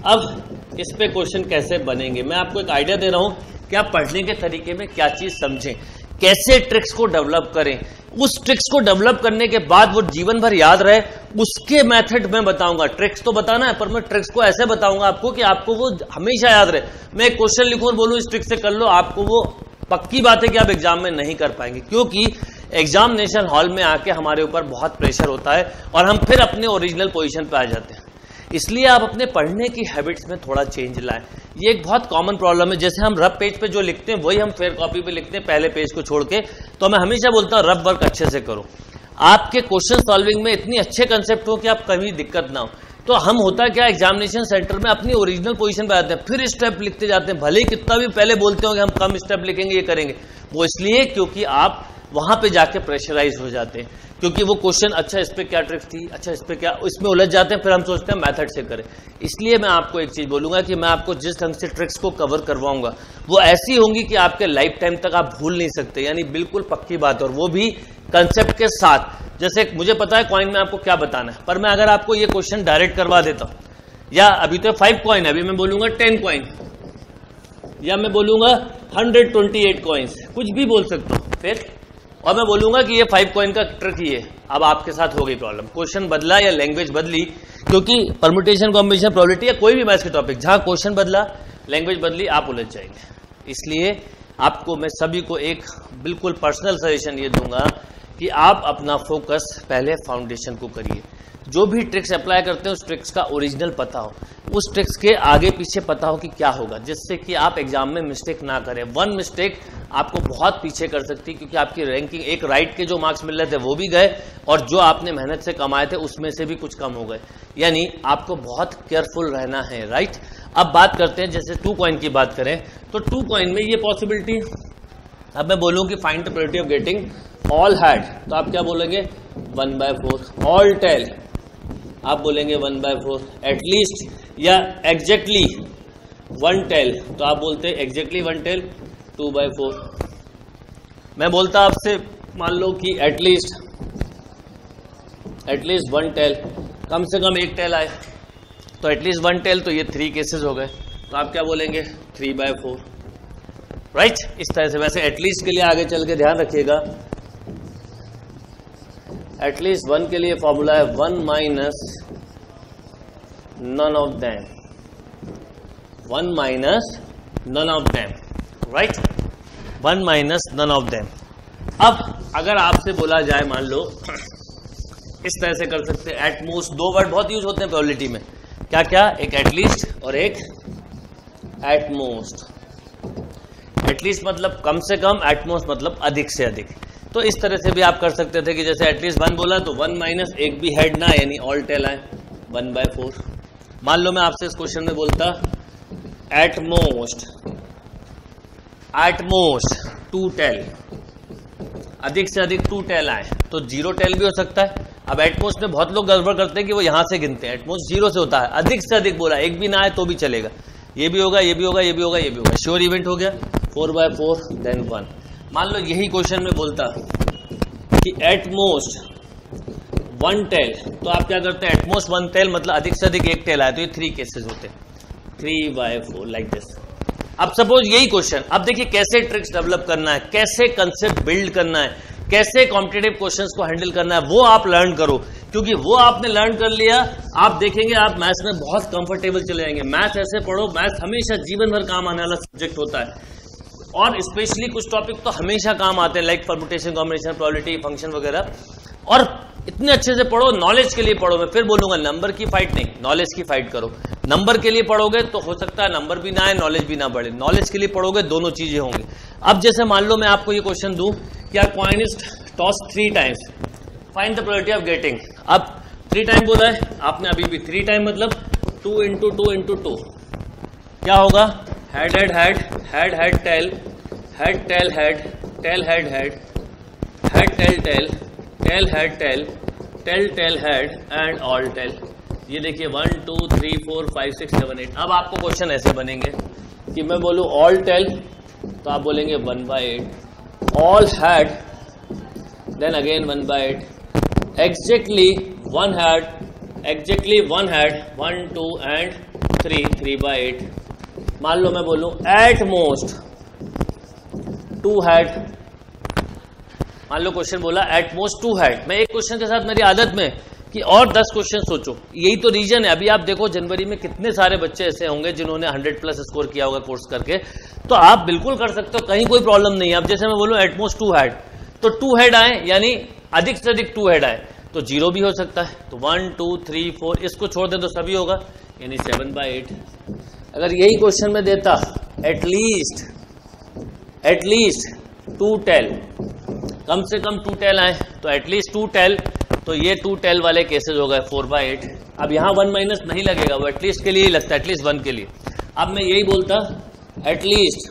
अब इस पे क्वेश्चन कैसे बनेंगे, मैं आपको एक आइडिया दे रहा हूं कि आप पढ़ने के तरीके में क्या चीज समझें, कैसे ट्रिक्स को डेवलप करें। उस ट्रिक्स को डेवलप करने के बाद वो जीवन भर याद रहे, उसके मेथड में बताऊंगा। ट्रिक्स तो बताना है, पर मैं ट्रिक्स को ऐसे बताऊंगा आपको कि आपको वो हमेशा याद रहे। मैं एक क्वेश्चन लिखूं और बोलूं इस ट्रिक से कर लो, आपको वो पक्की बात है कि आप एग्जाम में नहीं कर पाएंगे, क्योंकि एग्जामिनेशन हॉल में आके हमारे ऊपर बहुत प्रेशर होता है और हम फिर अपने ओरिजिनल पोजीशन पे आ जाते हैं। इसलिए आप अपने पढ़ने की हैबिट्स में थोड़ा चेंज लाएं। ये एक बहुत कॉमन प्रॉब्लम है, जैसे हम रफ पेज पे जो लिखते हैं वही हम फेयर कॉपी पे लिखते हैं पहले पेज को छोड़ के। तो मैं हमेशा बोलता हूं रफ वर्क अच्छे से करो, आपके क्वेश्चन सॉल्विंग में इतनी अच्छे कंसेप्ट हो कि आप कभी दिक्कत ना हो। तो हम होता क्या, एग्जामिनेशन सेंटर में अपनी ओरिजिनल पोजीशन पे आते हैं, फिर स्टेप लिखते जाते हैं, भले ही कितना भी पहले बोलते हो कि हम कम स्टेप लिखेंगे, ये करेंगे, वो इसलिए क्योंकि आप वहां पे जाके प्रेशराइज हो जाते हैं, क्योंकि वो क्वेश्चन अच्छा इस पे क्या ट्रिक थी, अच्छा इस पे क्या, इसमें उलझ जाते हैं, फिर हम सोचते हैं मेथड से करें। इसलिए मैं आपको एक चीज बोलूंगा कि मैं आपको जिस ढंग से ट्रिक्स को कवर करवाऊंगा वो ऐसी होंगी कि आपके लाइफ टाइम तक आप भूल नहीं सकते, यानी बिल्कुल पक्की बात, और वो भी कंसेप्ट के साथ। जैसे मुझे पता है कॉइन में आपको क्या बताना है, पर मैं अगर आपको ये क्वेश्चन डायरेक्ट करवा देता हूं, या अभी तो फाइव कॉइन है, अभी मैं बोलूंगा टेन कॉइन, या मैं बोलूंगा हंड्रेड ट्वेंटी एट कॉइन्स, कुछ भी बोल सकता हूं फिर, और मैं बोलूंगा कि ये फाइव कॉइन का ट्रिक ही है। अब आपके साथ हो गई प्रॉब्लम, क्वेश्चन बदला या लैंग्वेज बदली, क्योंकि परम्यूटेशन कॉम्बिनेशन प्रोबेबिलिटी या कोई भी मैथ्स के टॉपिक, जहां क्वेश्चन बदला लैंग्वेज बदली आप उलझ जाएंगे। इसलिए आपको मैं सभी को एक बिल्कुल पर्सनल सजेशन ये दूंगा कि आप अपना फोकस पहले फाउंडेशन को करिए। जो भी ट्रिक्स अप्लाई करते हैं उस ट्रिक्स का ओरिजिनल पता हो, उस ट्रिक्स के आगे पीछे पता हो कि क्या होगा, जिससे कि आप एग्जाम में मिस्टेक ना करें। वन मिस्टेक आपको बहुत पीछे कर सकती है, क्योंकि आपकी रैंकिंग, एक राइट के जो मार्क्स मिल रहे थे वो भी गए, और जो आपने मेहनत से कमाए थे उसमें से भी कुछ कम हो गए। यानी आपको बहुत केयरफुल रहना है, राइट। अब बात करते हैं, जैसे टू कॉइन की बात करें तो टू कॉइन में ये पॉसिबिलिटी, अब मैं बोलूं कि find the probability of getting all head, तो आप क्या बोलेंगे, one by four. All tail आप बोलेंगे वन बाय फोर एटलीस्ट, या एग्जैक्टली वन टेल, तो आप बोलते हैं exactly one tail, two by four. मैं बोलता आपसे, मान लो कि एटलीस्ट एटलीस्ट वन टेल, कम से कम एक टेल आए, तो एटलीस्ट वन टेल, तो ये थ्री केसेस हो गए, तो आप क्या बोलेंगे, थ्री बाय फोर, राइट। इस तरह से, वैसे एटलीस्ट के लिए आगे चल के ध्यान रखिएगा, एटलीस्ट वन के लिए फॉर्मूला है one minus none of them, one minus none of them, right, one minus none of them. अब अगर आपसे बोला जाए, मान लो इस तरह से कर सकते हैं, एटमोस्ट, दो वर्ड बहुत यूज होते हैं प्रोबेबिलिटी में, क्या क्या, एक एटलीस्ट और एक एटमोस्ट। एटलीस्ट मतलब कम से कम, एटमोस्ट मतलब अधिक से अधिक। तो इस तरह से भी आप कर सकते थे कि जैसे एटलीस्ट वन बोला तो वन माइनस एक भी हेड ना, यानी ऑल टेल आए, वन बाय फोर। मान लो मैं आपसे इस क्वेश्चन में बोलता at most, at most two tail, अधिक से अधिक टू टेल आए, तो जीरो टेल भी हो सकता है। अब एटमोस्ट में बहुत लोग गड़बड़ करते हैं कि वो यहां से गिनते हैं, एटमोस्ट जीरो से होता है, अधिक से अधिक बोला, एक भी ना आए तो भी चलेगा, ये भी होगा, ये भी होगा, ये भी होगा, ये भी होगा, श्योर इवेंट हो गया, four by four then one. मान लो यही क्वेश्चन में बोलता कि एटमोस्ट वन टेल, तो आप क्या करते हैं, एटमोस्ट वन टेल मतलब अधिक से अधिक एक टेल आए, तो ये थ्री केसेस होते हैं, three by four like this. अब सपोज यही क्वेश्चन, अब देखिए कैसे ट्रिक्स डेवलप करना है, कैसे कंसेप्ट बिल्ड करना है, कैसे कॉम्पिटिटिव क्वेश्चंस को हैंडल करना है, वो आप लर्न करो, क्योंकि वो आपने लर्न कर लिया, आप देखेंगे आप मैथ्स में बहुत कंफर्टेबल चले जाएंगे। मैथ्स ऐसे पढ़ो, मैथ्स हमेशा जीवन भर काम आने वाला सब्जेक्ट होता है, और स्पेशली कुछ टॉपिक तो हमेशा काम आते हैं, like permutation, combination, probability, function वगैरह, और इतने अच्छे से पढ़ो, नॉलेज के लिए पढ़ो। मैं फिर बोलूंगा, नंबर की फाइट नहीं, नॉलेज की फाइट करो। नंबर के लिए पढ़ोगे तो हो सकता है नंबर भी ना आए, नॉलेज भी ना बढ़े, नॉलेज के लिए पढ़ोगे दोनों चीजें होंगी। अब जैसे मान लो मैं आपको ये क्वेश्चन दूं कि यार coin is toss three times, find the probability of getting. अब थ्री टाइम बोला है आपने, अभी भी थ्री टाइम मतलब two into two into two, क्या होगा, head head head head head tail, head tail head, tail head head, head tail tail, tail head tail, tail tail head and all tail. ये देखिए one two three four five six seven eight. अब आपको question ऐसे बनेंगे कि मैं बोलूं all tell, तो आप बोलेंगे one by eight, all head, then again one by eight, exactly one head, exactly one head, one two and three, three by eight. मान लो मैं बोलूं एट मोस्ट टू हैड, मान लो क्वेश्चन बोला एट मोस्ट टू हैड, मैं एक question के साथ मेरी आदत में कि और दस क्वेश्चन सोचो, यही तो रीजन है। अभी आप देखो जनवरी में कितने सारे बच्चे ऐसे होंगे जिन्होंने हंड्रेड प्लस स्कोर किया होगा कोर्स करके, तो आप बिल्कुल कर सकते हो, कहीं कोई प्रॉब्लम नहीं है। अब जैसे मैं बोलूं एटमोस्ट टू हेड, तो टू हेड आए यानी अधिक से अधिक टू हेड आए, तो जीरो भी हो सकता है, तो वन टू थ्री फोर, इसको छोड़ दे तो सभी होगा, यानी सेवन बाई एट। अगर यही क्वेश्चन में देता एटलीस्ट एटलीस्ट टू टेल, कम से कम टू टेल आए, तो एटलीस्ट टू टेल, तो ये टू टेल वाले केसेस हो गए फोर बाई एट। अब यहां वन माइनस नहीं लगेगा, वो एटलीस्ट के लिए ही लगता है, एटलीस्ट वन के लिए। अब मैं यही बोलता एटलीस्ट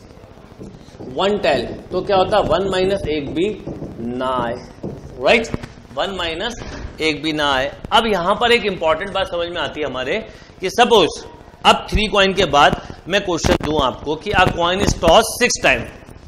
वन टेल, तो क्या होता, वन माइनस एक भी ना आए, राइट, वन माइनस एक भी ना आए। अब यहां पर एक इंपॉर्टेंट बात समझ में आती है हमारे कि सपोज अब थ्री कॉइन के बाद मैं क्वेश्चन दूं आपको कि a coin is toss six time,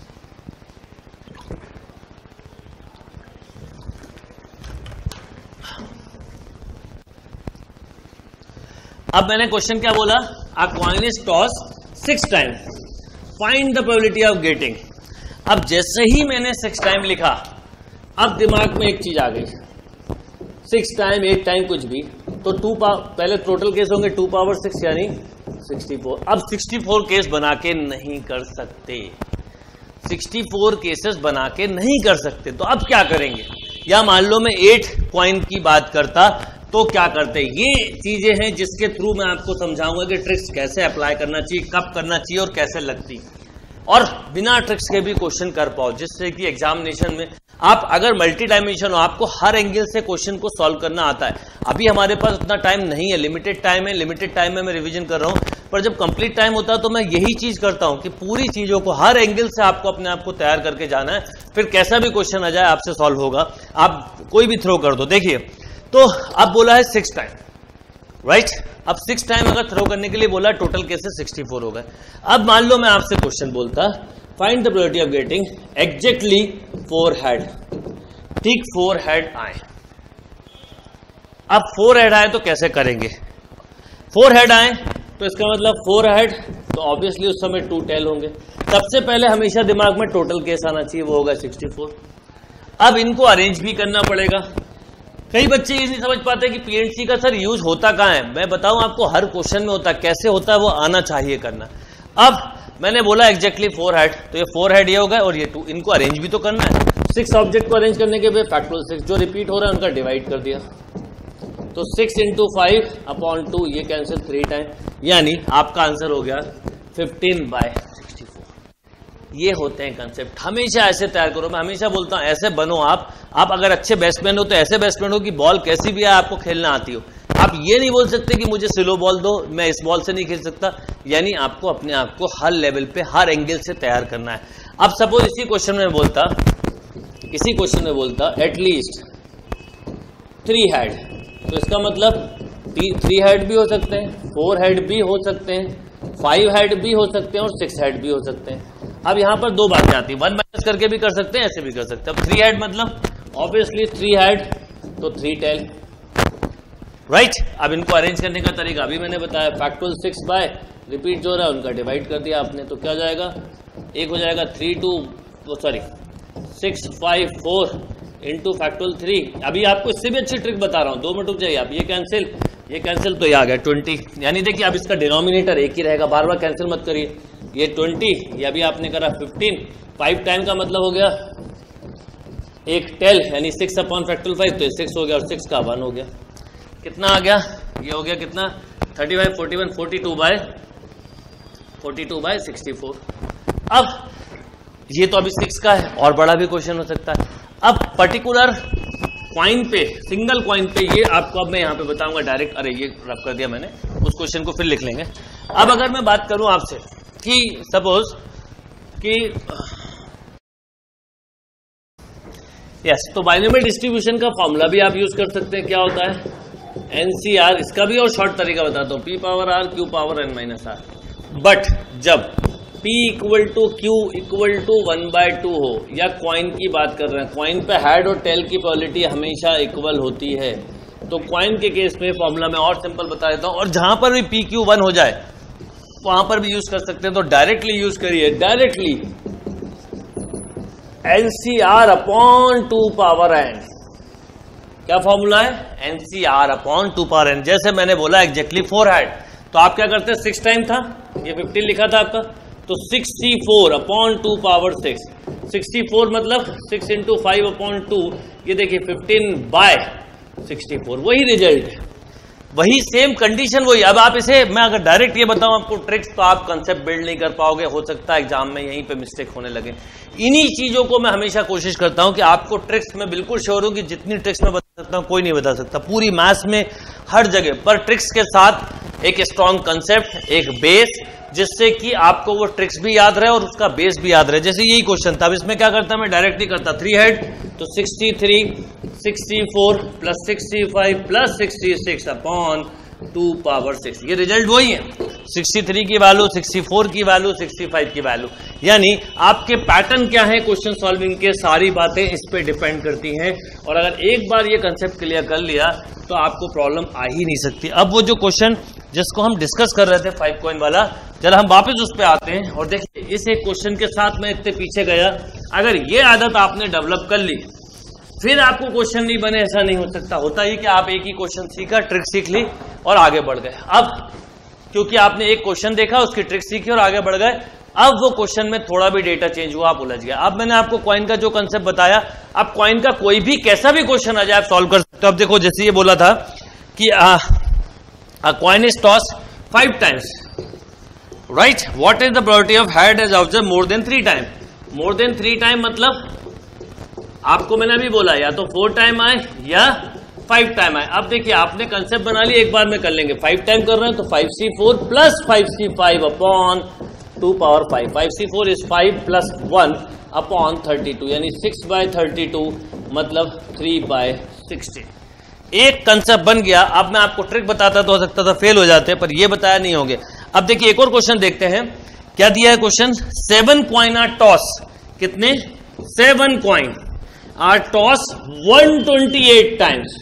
अब मैंने क्वेश्चन क्या बोला, a coin is toss six time, find the probability of getting. अब जैसे ही मैंने सिक्स टाइम लिखा, अब दिमाग में एक चीज आ गई, सिक्स टाइम, एट टाइम, कुछ भी, तो टू पावर, पहले टोटल केस होंगे टू पावर सिक्स यानी सिक्सटी फोर। अब सिक्सटी फोर केस बना के नहीं कर सकते, सिक्सटी फोर केसेस बना के नहीं कर सकते, तो अब क्या करेंगे, या मान लो मैं एट कॉइन की बात करता तो क्या करते। ये चीजें हैं जिसके थ्रू मैं आपको समझाऊंगा कि ट्रिक्स कैसे अप्लाई करना चाहिए, कब करना चाहिए और कैसे लगती, और बिना ट्रिक्स के भी क्वेश्चन कर पाओ, जिससे कि एग्जामिनेशन में आप अगर मल्टी डायमेंशन हो, आपको हर एंगल से क्वेश्चन को सॉल्व करना आता है। अभी हमारे पास उतना टाइम नहीं है, लिमिटेड टाइम है, लिमिटेड टाइम में मैं रिवीजन कर रहा हूं, पर जब कंप्लीट टाइम होता है तो मैं यही चीज करता हूं कि पूरी चीजों को हर एंगल से आपको अपने आप को तैयार करके जाना है, फिर कैसा भी क्वेश्चन आ जाए आपसे सॉल्व होगा, आप कोई भी थ्रो कर दो। देखिए, तो अब बोला है सिक्स टाइम, राइट, अब सिक्स टाइम अगर थ्रो करने के लिए बोला, टोटल केसेस सिक्सटी फोर हो गए। अब मान लो मैं आपसे क्वेश्चन बोलता find the probability of getting exactly four head, ठीक फोर हेड आए। अब फोर हेड आए तो कैसे करेंगे, फोर हेड आए तो इसका मतलब फोर हेड, तो ऑब्वियसली उस समय टू टेल होंगे। सबसे पहले हमेशा दिमाग में टोटल केस आना चाहिए, वो होगा सिक्सटी फोर। अब इनको अरेंज भी करना पड़ेगा। कई बच्चे ये नहीं समझ पाते कि पीएनसी का सर यूज होता कहां है। मैं बताऊं आपको, हर क्वेश्चन में होता है, कैसे होता है वो आना चाहिए करना। अब मैंने बोला एग्जैक्टली फोर हेड, तो ये फोर हेड ये हो गए और ये टू, इनको अरेंज भी तो करना है। सिक्स ऑब्जेक्ट को अरेंज करने के बाद फैक्टोरियल सिक्स जो रिपीट हो रहा है उनका डिवाइड कर दिया, तो six into five upon two, ये कैंसिल थ्री टाइम, यानी आपका आंसर हो गया फिफ्टीन बाय सिक्सटी फोर। ये होते हैं कंसेप्ट, हमेशा ऐसे तैयार करो। मैं हमेशा बोलता हूं ऐसे बनो आप आप अगर अच्छे बैट्समैन हो तो ऐसे बैट्समैन हो कि बॉल कैसी भी है आपको खेलना आती हो। आप ये नहीं बोल सकते कि मुझे स्लो बॉल दो, मैं इस बॉल से नहीं खेल सकता, यानी आपको अपने आप को हर लेवल पे हर एंगल से तैयार करना है। अब सपोज इसी क्वेश्चन में बोलता इसी क्वेश्चन में बोलता एटलीस्ट थ्री हेड, तो इसका मतलब थ्री हेड भी हो सकते हैं, फोर हेड भी हो सकते हैं, फाइव हेड भी हो सकते हैं और सिक्स हेड भी हो सकते हैं। अब यहाँ पर दो बातें आती हैं, वन माइनस करके भी कर सकते हैं, ऐसे भी कर सकते हैं। अब थ्री हेड मतलब ऑब्वियसली थ्री हेड तो थ्री टेल, राइट। अब इनको अरेंज करने का तरीका अभी मैंने बताया, फैक्टोरियल सिक्स बाय रिपीट जो रहा है उनका डिवाइड कर दिया आपने, तो क्या हो जाएगा, एक हो जाएगा three two sorry six five four into factorial three. अभी आपको इससे भी अच्छी ट्रिक बता रहा हूँ, दो मिनट रुक जाइए आप, ये कैंसिल ये कैंसिल तो ये आ गया ट्वेंटी, यानी देखिए अब इसका डिनोमिनेटर एक ही रहेगा, बार बार कैंसिल मत करिए। ये ट्वेंटी, ये अभी आपने करा फिफ्टीन, फाइव टाइम का मतलब हो गया एक टेल, यानी सिक्स अपॉन फैक्टोरियल फाइव, तो सिक्स हो गया और सिक्स का वन हो गया, कितना आ गया, ये हो गया कितना, thirty five forty one forty two by forty two by sixty four. अब ये तो अभी सिक्स का है, और बड़ा भी क्वेश्चन हो सकता है। अब पर्टिकुलर क्वाइन पे, सिंगल क्वाइन पे, ये आपको अब मैं यहाँ पे बताऊंगा डायरेक्ट, अरे ये रब कर दिया मैंने, उस क्वेश्चन को फिर लिख लेंगे। अब अगर मैं बात करूं आपसे कि सपोज कि यस, तो बाइनोमियल डिस्ट्रीब्यूशन का फॉर्मूला भी आप यूज कर सकते हैं, क्या होता है एनसीआर, इसका भी और शॉर्ट तरीका बताता हूं, P power R Q power N minus R. But जब P equal to Q equal to one by two हो, या क्वाइन की बात कर रहे हैं, क्वाइन पे हेड और टेल की प्रोबेबिलिटी हमेशा इक्वल होती है, तो क्वाइन के केस में फॉर्मूला मैं और सिंपल बता देता हूं, और जहां पर भी पी क्यू वन हो जाए वहां पर भी यूज कर सकते हैं, तो डायरेक्टली यूज करिए, directly NCR upon two power N. क्या फॉर्मूला है, NCR upon two power N. जैसे मैंने बोला एग्जैक्टली फोर हेड, तो आप क्या करते हैं, सिक्स टाइम था, ये फिफ्टीन लिखा था आपका, तो sixty four upon two power six, sixty four मतलब six into five upon two, ये देखिए फिफ्टीन बाय सिक्सटी फोर, वही रिजल्ट है, वही सेम कंडीशन वही। अब आप इसे, मैं अगर डायरेक्ट ये बताऊं आपको ट्रिक्स, तो आप कंसेप्ट बिल्ड नहीं कर पाओगे, हो सकता है एग्जाम में यहीं पे मिस्टेक होने लगे। इन्हीं चीजों को मैं हमेशा कोशिश करता हूं कि आपको ट्रिक्स में बिल्कुल श्योर हूं कि जितनी ट्रिक्स मैं बता सकता हूं कोई नहीं बता सकता, पूरी मैथ्स में हर जगह पर ट्रिक्स के साथ एक स्ट्रॉन्ग कंसेप्ट, एक बेस, जिससे कि आपको वो ट्रिक्स भी याद रहे और उसका बेस भी याद रहे। जैसे यही क्वेश्चन था, अब इसमें क्या करता, मैं डायरेक्टली करता, थ्री हेड तो sixty three, sixty four plus sixty five plus sixty six upon two power six, ये रिजल्ट वही है, सिक्सटी थ्री की वैल्यू, सिक्सटी फोर की वैल्यू, सिक्सटी फाइव की वैल्यू। यानी आपके पैटर्न क्या है क्वेश्चन सॉल्विंग के, सारी बातें इस पे डिपेंड करती हैं, और अगर एक बार ये कंसेप्ट क्लियर कर लिया तो आपको प्रॉब्लम आ ही नहीं सकती। अब वो जो क्वेश्चन जिसको हम डिस्कस कर रहे थे फाइव कॉइन वाला, चलो हम वापस उस पे आते हैं, और देखिए इस एक क्वेश्चन के साथ मैं इतने पीछे गया, अगर ये आदत आपने डेवलप कर ली फिर आपको क्वेश्चन नहीं बने, ऐसा नहीं हो सकता। होता ही कि आप एक ही क्वेश्चन सीखा, ट्रिक सीख ली और आगे बढ़ गए। अब क्योंकि आपने एक क्वेश्चन देखा, उसकी ट्रिक सीखी और आगे बढ़ गए, अब वो क्वेश्चन में थोड़ा भी डेटा चेंज हुआ, आप उलझ गए। अब मैंने आपको कॉइन का जो कंसेप्ट बताया, अब कॉइन का कोई भी कैसा भी क्वेश्चन आ जाए आप सॉल्व कर सकते हो। अब देखो जैसे ये बोला था कि a coin is tossed five times, right? What is the probability of head is observed more than three time? More than three time मतलब आपको मैंने अभी बोला या तो फोर टाइम आए या फाइव टाइम आए। अब देखिए आपने कंसेप्ट बना लिया, एक बार में कर लेंगे। फाइव टाइम कर रहे हैं तो five C four plus five C five upon two power five, five C four is five plus one upon thirty two, यानी सिक्स बाय थर्टी टू मतलब थ्री बाय सिक्सटी। एक कंसेप्ट बन गया। अब मैं आपको ट्रिक बताता तो हो सकता था फेल हो जाते, पर ये बताया नहीं होंगे। अब देखिए एक और क्वेश्चन देखते हैं, क्या दिया है question, seven coin are toss, कितने, seven coin are toss one twenty eight times,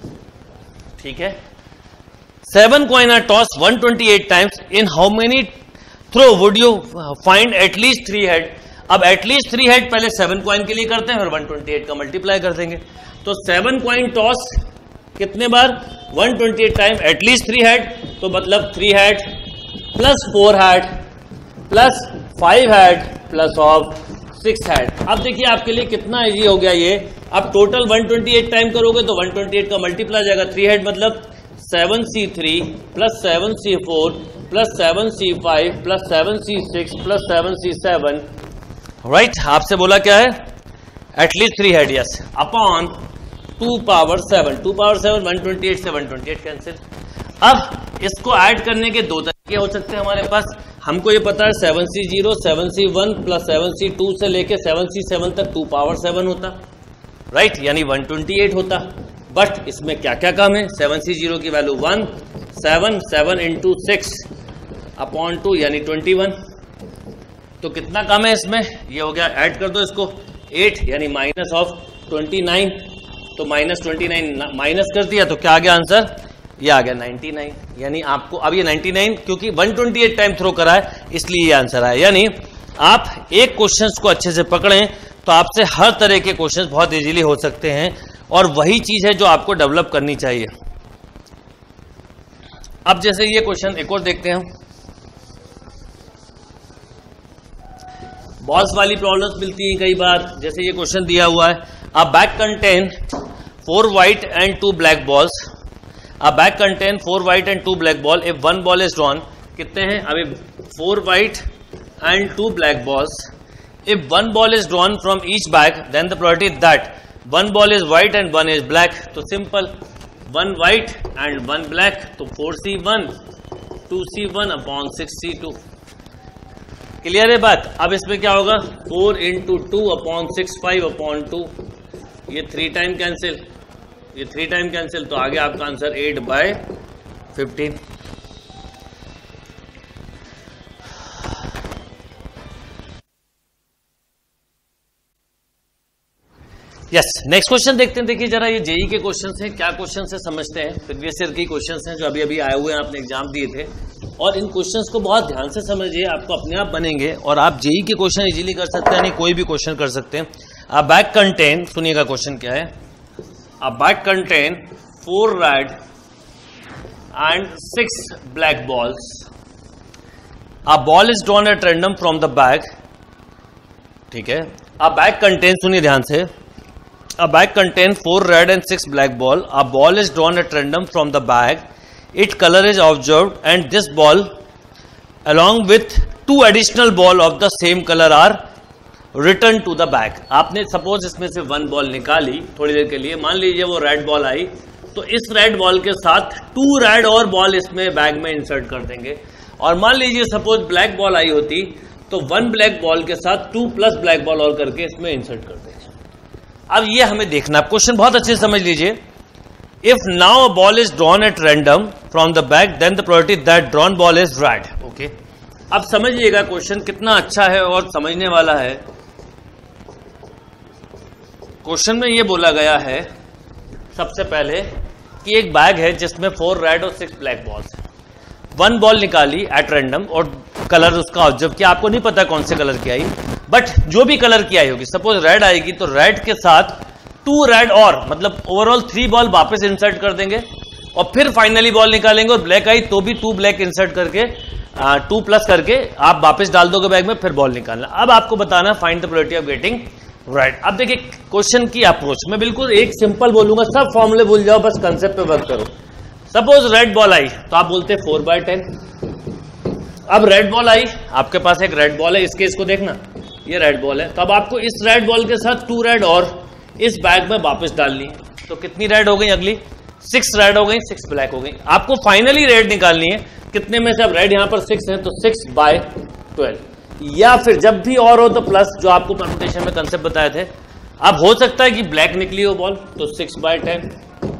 ठीक है, seven coin are toss one twenty eight times, in how many throw would you find at least three head. अब at least three head पहले seven coin के लिए करते हैं, फिर one twenty eight का मल्टीप्लाई कर देंगे। तो सेवन कॉइन टॉस कितने बार, one twenty eight time, at least three head, तो मतलब three head plus four head plus five head plus of six head. अब देखिए आपके लिए कितना इजी हो गया ये। अब total one twenty eight time करोगे तो वन ट्वेंटी एट का मल्टीप्लाई जाएगा, थ्री हेड मतलब seven C three plus seven C four plus seven C five plus seven C six plus seven C seven, right. आपसे बोला क्या है, at least three head, yes, upon two power seven, two power seven one twenty eight से one twenty eight cancel. अब इसको add करने के दो तरीके हो सकते हैं हमारे पास। हमको ये पता है seven C zero seven C one plus seven C two से लेके सेवन सी सेवन तक टू पावर सेवन होता, राइट, यानी वन ट्वेंटी एट होता। बट इसमें क्या क्या कम है, सेवन सी जीरो की value one, seven seven into six upon two यानी ट्वेंटी वन, तो कितना कम है इसमें, ये हो गया, ऐड कर दो इसको, एट यानी माइनस ऑफ ट्वेंटी नाइन, तो माइनस ट्वेंटी नाइन माइनस कर दिया तो क्या आ गया आंसर, ये आ गया नाइन्टी नाइन। यानी आपको अब ये नाइन्टी नाइन क्योंकि one twenty eight time throw करा है इसलिए ये आंसर आया। यानी आप एक क्वेश्चंस को अच्छे से पकड़ें तो आपसे हर तरह के क्वेश्चंस बहुत इजीली हो सकते हैं, और वही चीज है जो आपको डेवलप करनी चाहिए। अब जैसे ये क्वेश्चन एक और देखते हैं, बॉल्स वाली प्रॉब्लम्स मिलती हैं कई बार। जैसे ये क्वेश्चन दिया हुआ है, a bag contain four white and two black balls, a bag contain four white and two black ball, if one ball is drawn, कितने हैं, अभी four white and two black balls, if one ball is drawn from each bag then the probability that one ball is white and one is black, तो simple, one white and one black, तो four C one two C one upon six C two. Clear है बात। अब इसमें क्या होगा, four into two upon six, five upon two, ये three time cancel, ये थ्री टाइम कैंसिल, तो आगे आपका answer eight by fifteen. Yes, next question देखते हैं। देखिए जरा, ये जेई के क्वेश्चंस हैं, क्या क्वेश्चंस है समझते हैं। प्रीवियस ईयर के क्वेश्चंस हैं जो अभी अभी आए हुए हैं, आपने एग्जाम दिए थे, और इन क्वेश्चंस को बहुत ध्यान से समझिए, आपको अपने आप बनेंगे और आप जेई के क्वेश्चन इजीली कर सकते हैं, नहीं कोई भी क्वेश्चन कर सकते हैं। अ बैग कंटेन, सुनिएगा क्वेश्चन क्या है, a bag contain four red and six black balls, a ball is drawn at random from the bag, ठीक है। अ बैग कंटेन, सुनिए ध्यान से, a bag contains four red and six black ball, a ball is drawn at random from the bag, its color is observed and this ball along with two additional ball of the same color are returned to the bag। आपने suppose इसमें से one ball निकाली थोड़ी देर के लिए, मान लीजिए वो रेड बॉल आई, तो इस रेड बॉल के साथ टू रेड और बॉल इसमें बैग में इंसर्ट कर देंगे, और मान लीजिए सपोज ब्लैक बॉल आई होती तो वन ब्लैक बॉल के साथ टू प्लस ब्लैक बॉल और करके इसमें इंसर्ट कर देंगे। अब ये हमें देखना, क्वेश्चन बहुत अच्छे से समझ लीजिए। If now a ball is drawn at random from the bag then the probability that drawn ball is red, okay. अब समझिएगा क्वेश्चन कितना अच्छा है और समझने वाला है। क्वेश्चन में ये बोला गया है सबसे पहले कि एक बैग है जिसमें फोर रेड और सिक्स ब्लैक बॉल्स है, वन बॉल निकाली एट रैंडम और कलर उसका ऑब्जर्व किया, आपको नहीं पता कौन से कलर की आई, बट जो भी कलर की आई होगी, सपोज रेड आएगी तो रेड के साथ टू रेड और मतलब ओवरऑल थ्री बॉल वापस इंसर्ट कर देंगे, और फिर फाइनली बॉल निकालेंगे, और ब्लैक आई तो भी टू ब्लैक इंसर्ट करके टू प्लस करके आप वापस डाल दोगे बैग में, फिर बॉल निकालना। अब आपको बताना find the probability of getting right. अब देखिए क्वेश्चन की अप्रोच मैं बिल्कुल एक सिंपल बोलूंगा, सब फॉर्मूले भूल जाओ, बस कंसेप्ट पे वर्क करो। सपोज रेड बॉल आई तो आप बोलते हैं फोर बाय टेन। अब रेड बॉल आई, आपके पास एक रेड बॉल है, इसके इसको देखना, ये रेड बॉल है, तो अब आपको इस रेड बॉल के साथ टू रेड और इस बैग में वापस डालनी है, तो कितनी रेड हो गई, अगली सिक्स रेड हो गई, सिक्स ब्लैक हो गई। आपको फाइनली रेड निकालनी है, कितने में से, अब रेड यहां पर सिक्स है तो सिक्स बाय ट्वेल्व, या फिर जब भी और हो तो प्लस, जो आपको परम्यूटेशन में कंसेप्ट बताए थे। अब हो सकता है कि ब्लैक निकली हो बॉल तो सिक्स बाय टेन,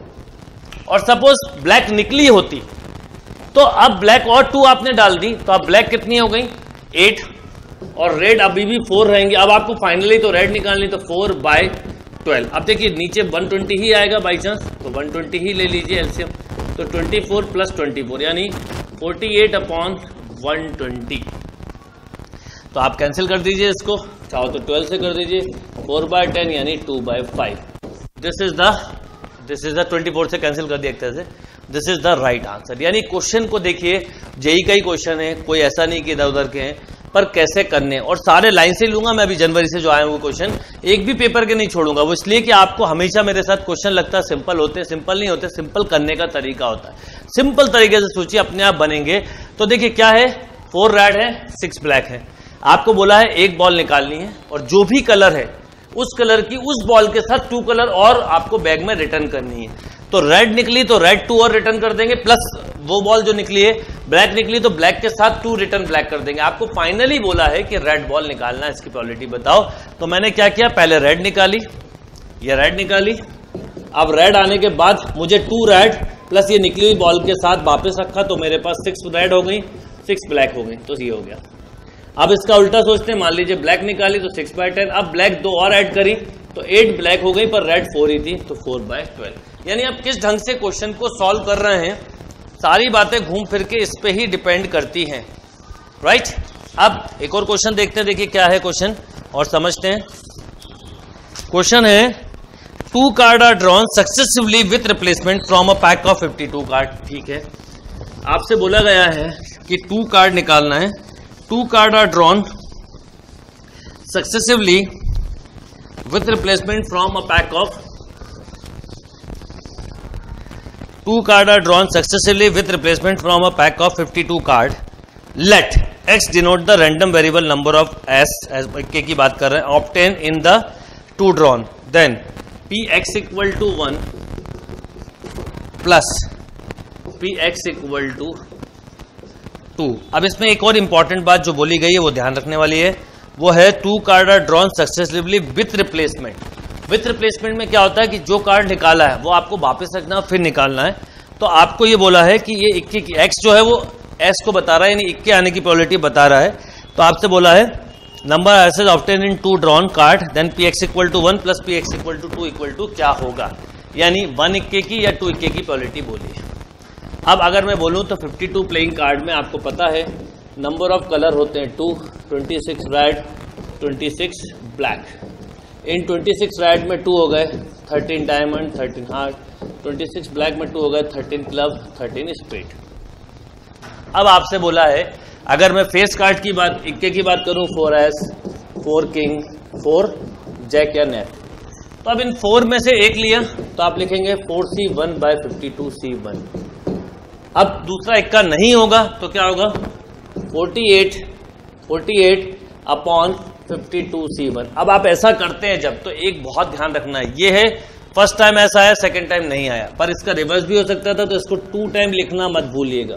और सपोज ब्लैक निकली होती तो अब ब्लैक और टू आपने डाल दी, तो अब ब्लैक कितनी हो गई, एट, और रेड अभी भी फोर रहेंगे। अब आपको फाइनली तो रेड निकालनी, तो फोर बाय ट्वेल्व। अब देखिए नीचे वन ट्वेंटी ही आएगा बाई चांस, तो वन ट्वेंटी ही ले लीजिए एलसीएम, तो twenty four plus twenty four यानी forty eight upon one twenty. तो आप कैंसिल कर दीजिए इसको, चाहो तो ट्वेल्व से कर दीजिए, फोर बाय टेन यानी two by five. This is the this is the twenty four से कैंसिल कर दिया एक तरह से, this is the right answer. यानी क्वेश्चन को देखिए, जेई का ही क्वेश्चन है, कोई ऐसा नहीं कि इधर उधर के हैं, पर कैसे करने, और सारे लाइन से लूंगा मैं, अभी जनवरी से जो आए हुए क्वेश्चन एक भी पेपर के नहीं छोड़ूंगा, वो इसलिए कि आपको हमेशा मेरे साथ क्वेश्चन लगता है सिंपल होते हैं, सिंपल नहीं होते, सिंपल करने का तरीका होता है। सिंपल तरीके से सोचिए, अपने आप बनेंगे। तो देखिए क्या है, फोर रेड है, सिक्स ब्लैक है, आपको बोला है एक बॉल निकालनी है, और जो भी कलर है उस कलर की उस बॉल के साथ टू कलर और आपको बैग में रिटर्न करनी है। तो रेड निकली तो रेड टू और रिटर्न कर देंगे, प्लस वो बॉल जो निकली है ब्लैक निकली तो ब्लैक के साथ टू रिटर्न ब्लैक कर देंगे। आपको फाइनली बोला है कि रेड बॉल निकालना है, इसकी प्रोबेबिलिटी बताओ। तो मैंने क्या किया, पहले रेड निकाली, ये रेड निकाली, अब रेड आने के बाद मुझे टू रेड प्लस ये निकली हुई बॉल के साथ वापस रखा तो मेरे पास सिक्स रेड हो गई, सिक्स ब्लैक हो गई, तो ये हो गया। अब इसका उल्टा सोचते हैं, मान लीजिए ब्लैक निकाली तो सिक्स बाय टेन, अब ब्लैक दो और ऐड करी तो एट ब्लैक हो गई, पर रेड फोर ही थी तो फोर बाय ट्वेल्व। यानी आप किस ढंग से क्वेश्चन को सॉल्व कर रहे हैं, सारी बातें घूम फिर के इस पे ही डिपेंड करती हैं, राइट। अब एक और क्वेश्चन देखते हैं, देखिए क्या है क्वेश्चन और समझते हैं। क्वेश्चन है two card are drawn successively with replacement from a pack of fifty two card. ठीक है, आपसे बोला गया है कि टू कार्ड निकालना है। Two card are drawn successively with replacement from a pack of two card are drawn successively with replacement from a pack of fifty two card. Let X denote the random variable number of aces, के की बात कर रहे हैं, obtain in the two drawn, then P X equal to one plus P X equal to two. अब इसमें एक और इंपॉर्टेंट बात जो बोली गई है वो ध्यान रखने वाली है, वो है two card are drawn successively with replacement. With replacement में क्या होता है कि जो कार्ड निकाला है वो आपको वापस रखना फिर निकालना है। तो आपको ये बोला है कि ये इक्के की एक्स जो है वो एस को बता रहा है, यानी इक्के आने की प्रोबेबिलिटी बता रहा है। तो आपसे बोला है number aces obtain in two drawn card, then P X equal to one plus P X equal to two equal to क्या होगा, यानी वन इक्के की या टू इक्के की प्रोबेबिलिटी बोली है। अब अगर मैं बोलूं तो फिफ्टी टू प्लेइंग कार्ड में आपको पता है नंबर ऑफ कलर होते हैं two, twenty six red, twenty six black. इन ट्वेंटी सिक्स रेड में टू हो गए, thirteen diamond, thirteen heart, twenty six black में टू हो गए, थर्टीन क्लब, थर्टीन स्ट्रेट। अब आपसे बोला है अगर मैं फेस कार्ड की बात, इक्के की बात करूं, four aces, four king, four jack या नेट। तो अब इन फोर में से एक लिया तो आप लिखेंगे four C one by fifty two C one. अब दूसरा इक्का नहीं होगा तो क्या होगा, forty eight, forty eight upon fifty two C one. अब आप ऐसा करते हैं जब, तो एक बहुत ध्यान रखना है, ये है फर्स्ट टाइम ऐसा आया, सेकेंड टाइम नहीं आया, पर इसका रिवर्स भी हो सकता था, तो इसको टू टाइम लिखना मत भूलिएगा,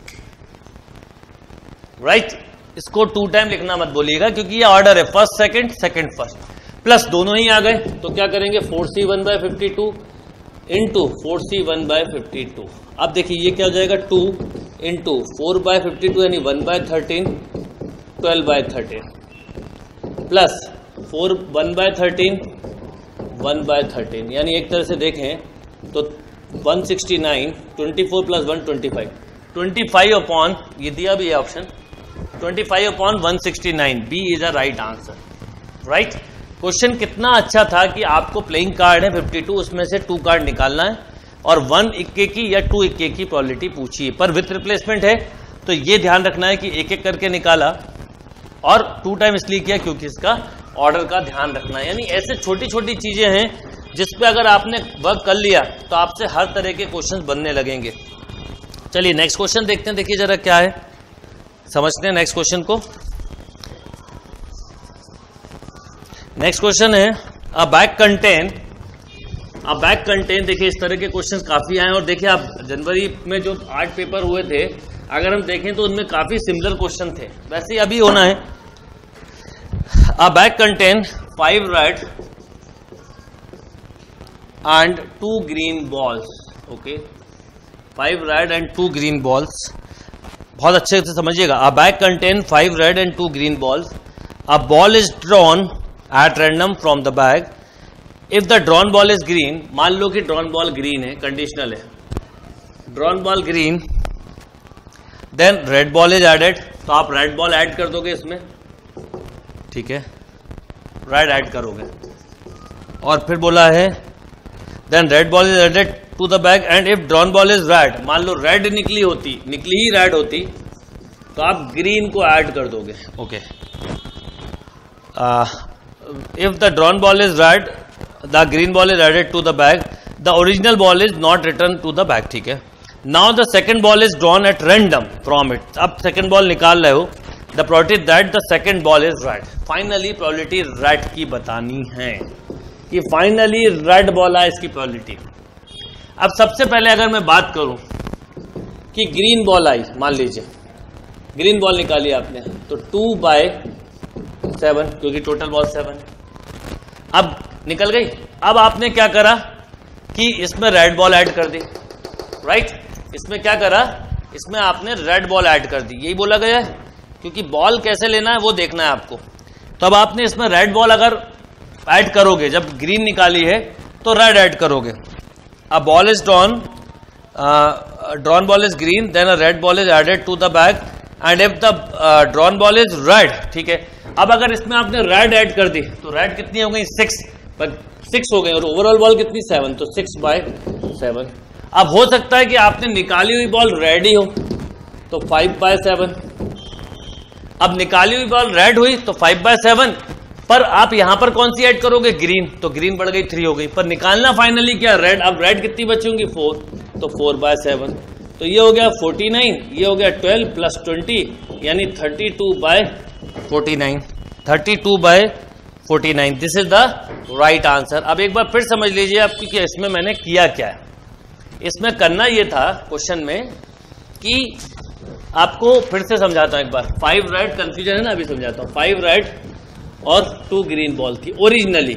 राइट right? इसको टू टाइम लिखना मत बोलिएगा क्योंकि ये ऑर्डर है, first second, second first, plus दोनों ही आ गए तो क्या करेंगे, four C one by fifty two into four C one by fifty two. अब देखिए ये क्या हो जाएगा, two into four by fifty two यानी one by thirteen, twelve by thirteen plus four one by thirteen, one by thirteen, यानी एक तरह से देखें तो one sixty nine, twenty four plus one twenty five, twenty five upon ये दिया भी है option, twenty five upon one sixty nine, B is a right answer, right. Question कितना अच्छा था कि आपको प्लेइंग कार्ड है फिफ्टी टू, उसमें से टू कार्ड निकालना है और वन इक्के की या टू इक्के की प्रोबेबिलिटी पूछी है, पर विथ रिप्लेसमेंट है तो ये ध्यान रखना है कि एक एक करके निकाला और टू टाइम इसलिए किया क्योंकि इसका ऑर्डर का ध्यान रखना है। यानी ऐसे छोटी छोटी चीजें हैं जिसपे अगर आपने वर्क कर लिया तो आपसे हर तरह के क्वेश्चन बनने लगेंगे। चलिए नेक्स्ट क्वेश्चन देखते हैं, देखिए जरा क्या है, समझते हैं नेक्स्ट क्वेश्चन को। नेक्स्ट क्वेश्चन है a bag contain, a bag contain, देखिए इस तरह के क्वेश्चन काफी आए और देखिए आप जनवरी में जो आर्ट पेपर हुए थे अगर हम देखें तो उनमें काफी सिमिलर क्वेश्चन थे, वैसे ही अभी होना है। A bag contain five red and two green balls, okay, five red and two green balls, बहुत अच्छे से समझिएगा। A bag contain five red and two green balls, a ball is drawn at random from the bag, if the drawn ball is green, मान लो कि drawn ball green है, conditional है, drawn ball green, then red ball is added, तो आप red ball add कर दोगे इसमें, ठीक है, रेड ऐड करोगे और फिर बोला है then red ball is added to the bag and if drawn ball is red, मान लो रेड निकली होती, निकली ही रेड होती तो आप ग्रीन को ऐड कर दोगे, okay. If the drawn ball is red, the green ball is added to the bag, the original ball is not return to the bag, ठीक है। Now the second ball is drawn at random from it, अब second ball निकाल रहे हो, the probability that the second ball is red, finally probability red की बतानी है कि फाइनली रेड बॉल है, इसकी प्रोबेबिलिटी। अब सबसे पहले अगर मैं बात करूं कि ग्रीन बॉल आई, मान लीजिए ग्रीन बॉल निकाली आपने तो टू बाय सेवन, क्योंकि टोटल बॉल सेवन है, अब निकल गई। अब आपने क्या करा कि इसमें रेड बॉल ऐड कर दी, राइट। इसमें क्या करा, इसमें आपने रेड बॉल ऐड कर दी, यही बोला गया है, क्योंकि बॉल कैसे लेना है वो देखना है आपको। तो अब आपने इसमें रेड बॉल अगर ऐड करोगे, जब ग्रीन निकाली है तो रेड ऐड करोगे। A ball is drawn, drawn ball is green, then a red ball is added to the bag and if the drawn ball is red, ठीक है। अब अगर इसमें आपने रेड ऐड कर दी तो रेड कितनी हो गई, सिक्स, पर सिक्स हो गई, और ओवरऑल बॉल कितनी, सेवन, तो सिक्स बाय सेवन। अब हो सकता है कि आपने निकाली हुई बॉल रेड ही हो, तो फाइव बाय सेवन। अब निकाली हुई बॉल रेड हुई तो फाइव बाय सेवन, पर आप यहां पर कौन सी ऐड करोगे, ग्रीन, तो ग्रीन बढ़ गई, थ्री हो गई, पर निकालना फाइनली क्या, रेड। अब रेड कितनी बची होंगी, फोर, तो फोर बाय सेवन, तो ये हो गया फोर्टी नाइन, ये हो गया ट्वेल्व प्लस ट्वेंटी, यानी thirty two by forty nine, thirty two by forty nine, this is the right answer. अब एक बार फिर समझ लीजिए आप कि इसमें मैंने किया क्या है। इसमें करना ये था क्वेश्चन में कि आपको फिर से समझाता हूं एक बार, फाइव रेड, कंफ्यूजन है ना, अभी समझाता हूं। फाइव रेड और टू ग्रीन बॉल थी ओरिजिनली,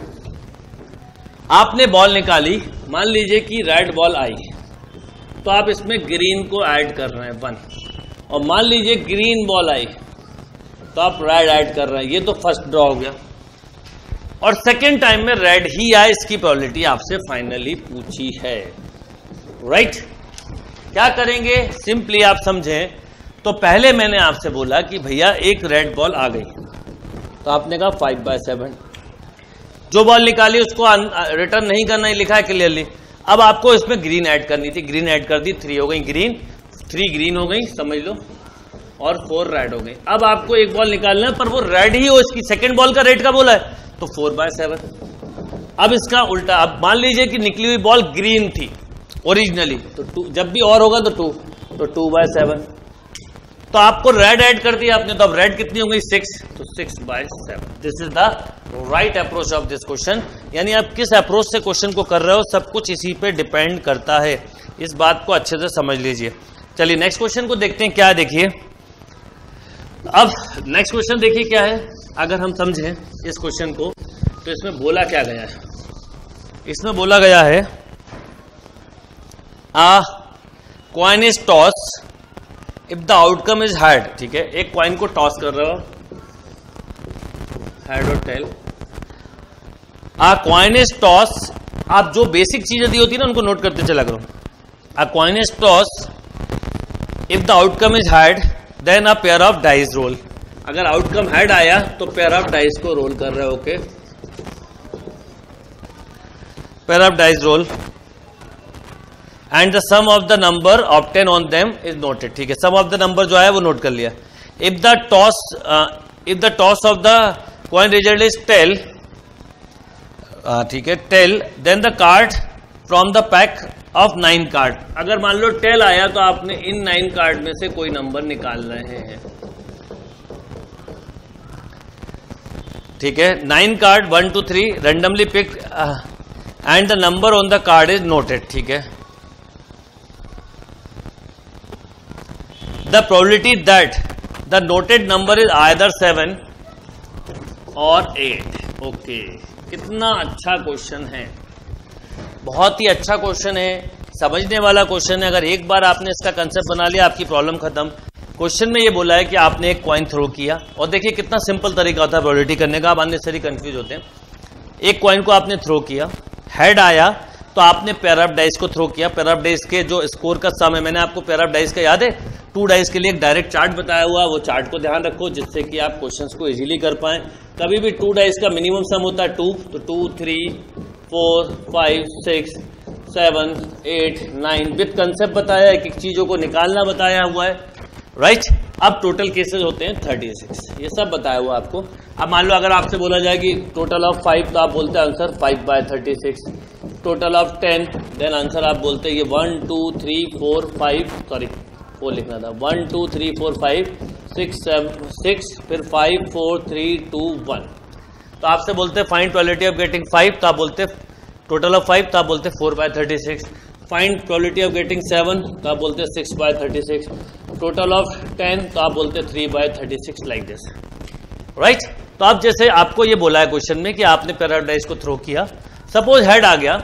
आपने बॉल निकाली, मान लीजिए कि रेड बॉल आई, तो आप इसमें ग्रीन को ऐड कर रहे हैं वन, और मान लीजिए ग्रीन बॉल आई तो आप रेड ऐड कर रहे हैं, ये तो फर्स्ट ड्रॉ हो गया। और सेकेंड टाइम में रेड ही आए, इसकी प्रोबेबिलिटी आपसे फाइनली पूछी है, राइट। क्या करेंगे, सिंपली आप समझें तो पहले मैंने आपसे बोला कि भैया एक रेड बॉल आ गई, तो आपने कहा फाइव बाय सेवन, जो बॉल निकाली उसको रिटर्न नहीं करना ही लिखा है क्लियरली। अब आपको इसमें ग्रीन ऐड करनी थी, ग्रीन ऐड कर दी, थ्री हो गई ग्रीन, थ्री ग्रीन हो गई समझ लो, और फोर रेड हो गई। अब आपको एक बॉल निकालना है, पर वो रेड ही हो, इसकी सेकंड बॉल का रेड का बोला है, तो फोर बाय सेवन। अब इसका उल्टा, अब मान लीजिए कि निकली हुई बॉल ग्रीन थी ओरिजिनली, तो टू, जब भी और होगा तो टू, तो टू बाय सेवन, तो आपको रेड ऐड कर दिया आपने, तो अब रेड कितनी हो गई, सिक्स, तो six by seven. This is the right approach of this question. यानी आप किस अप्रोच से क्वेश्चन को कर रहे हो, सब कुछ इसी पे डिपेंड करता है, इस बात को अच्छे से समझ लीजिए। चलिए नेक्स्ट क्वेश्चन को देखते हैं, क्या है देखिए। अब नेक्स्ट क्वेश्चन देखिए क्या है, अगर हम समझें इस क्वेश्चन को तो इसमें बोला क्या गया है, इसमें बोला गया है a coin is toss if the outcome is head, ठीक है। एक कॉइन को टॉस कर रहे हो, हेड और tail. A coin is toss, आप जो बेसिक चीजें दी होती है ना उनको नोट करते चला करो। A coin is toss if the outcome is head, then a pair of dice roll. अगर आउटकम हेड आया तो पेयर ऑफ डाइस को रोल कर रहे हो, okay. Pair of dice roll and the sum of the number obtain on them is noted, ठीक है। सम of the number जो है वो नोट कर लिया। If the toss if the toss of the coin result is tail, ठीक है, tail, then the card from the pack of nine card. अगर मान लो टेल आया तो आपने इन नाइन कार्ड में से कोई नंबर निकाल रहे हैं, ठीक है। Nine card, one two three randomly pick and the number on the card is noted, ठीक है। The probability that the noted number is either seven और एट, ओके। कितना अच्छा क्वेश्चन है, बहुत ही अच्छा क्वेश्चन है, समझने वाला क्वेश्चन है। अगर एक बार आपने इसका कंसेप्ट बना लिया आपकी प्रॉब्लम खत्म। क्वेश्चन में ये बोला है कि आपने एक कॉइन थ्रो किया, और देखिए कितना सिंपल तरीका होता है प्रोबेबिलिटी करने का, आप अननेसेसरी कंफ्यूज होते हैं। एक कॉइन को आपने थ्रो किया, हेड आया तो आपने पेयर ऑफ डाइस को थ्रो किया। पेयर ऑफ डाइस के जो स्कोर का सम है, मैंने आपको पेयर ऑफ डाइस का याद है, टू डाइस के लिए एक डायरेक्ट चार्ट बताया हुआ, वो चार्ट को ध्यान रखो जिससे कि आप क्वेश्चंस को इजीली कर पाएं। कभी भी टू डाइस का मिनिमम सम होता है टू, तो two, three, four, five, six, seven, eight, nine, with concept बताया है, एक एक चीजों को निकालना बताया हुआ है, राइट। अब टोटल केसेस होते हैं थर्टी सिक्स, ये सब बताया हुआ आपको। अब मान लो अगर आपसे बोला जाए कि टोटल ऑफ फाइव, तो आप बोलते हैं answer five by thirty six. Total of ten, then answer आप बोलते हैं ये one two three four five, sorry four लिखना था, one two three four five six seven six, फिर five four three two one. तो आपसे बोलते हैं find probability of getting five, तो आप बोलते हैं टोटल ऑफ फाइव, तो आप बोलते हैं four by thirty six. Find probability of getting seven, तो आप बोलते हैं six by thirty six. Total of ten, तो आप बोलते हैं three by thirty six, like this, right. तो अब जैसे आपको ये बोला है क्वेश्चन में कि आपने पेयर ऑफ डाइस को थ्रो किया, सपोज हेड आ गया,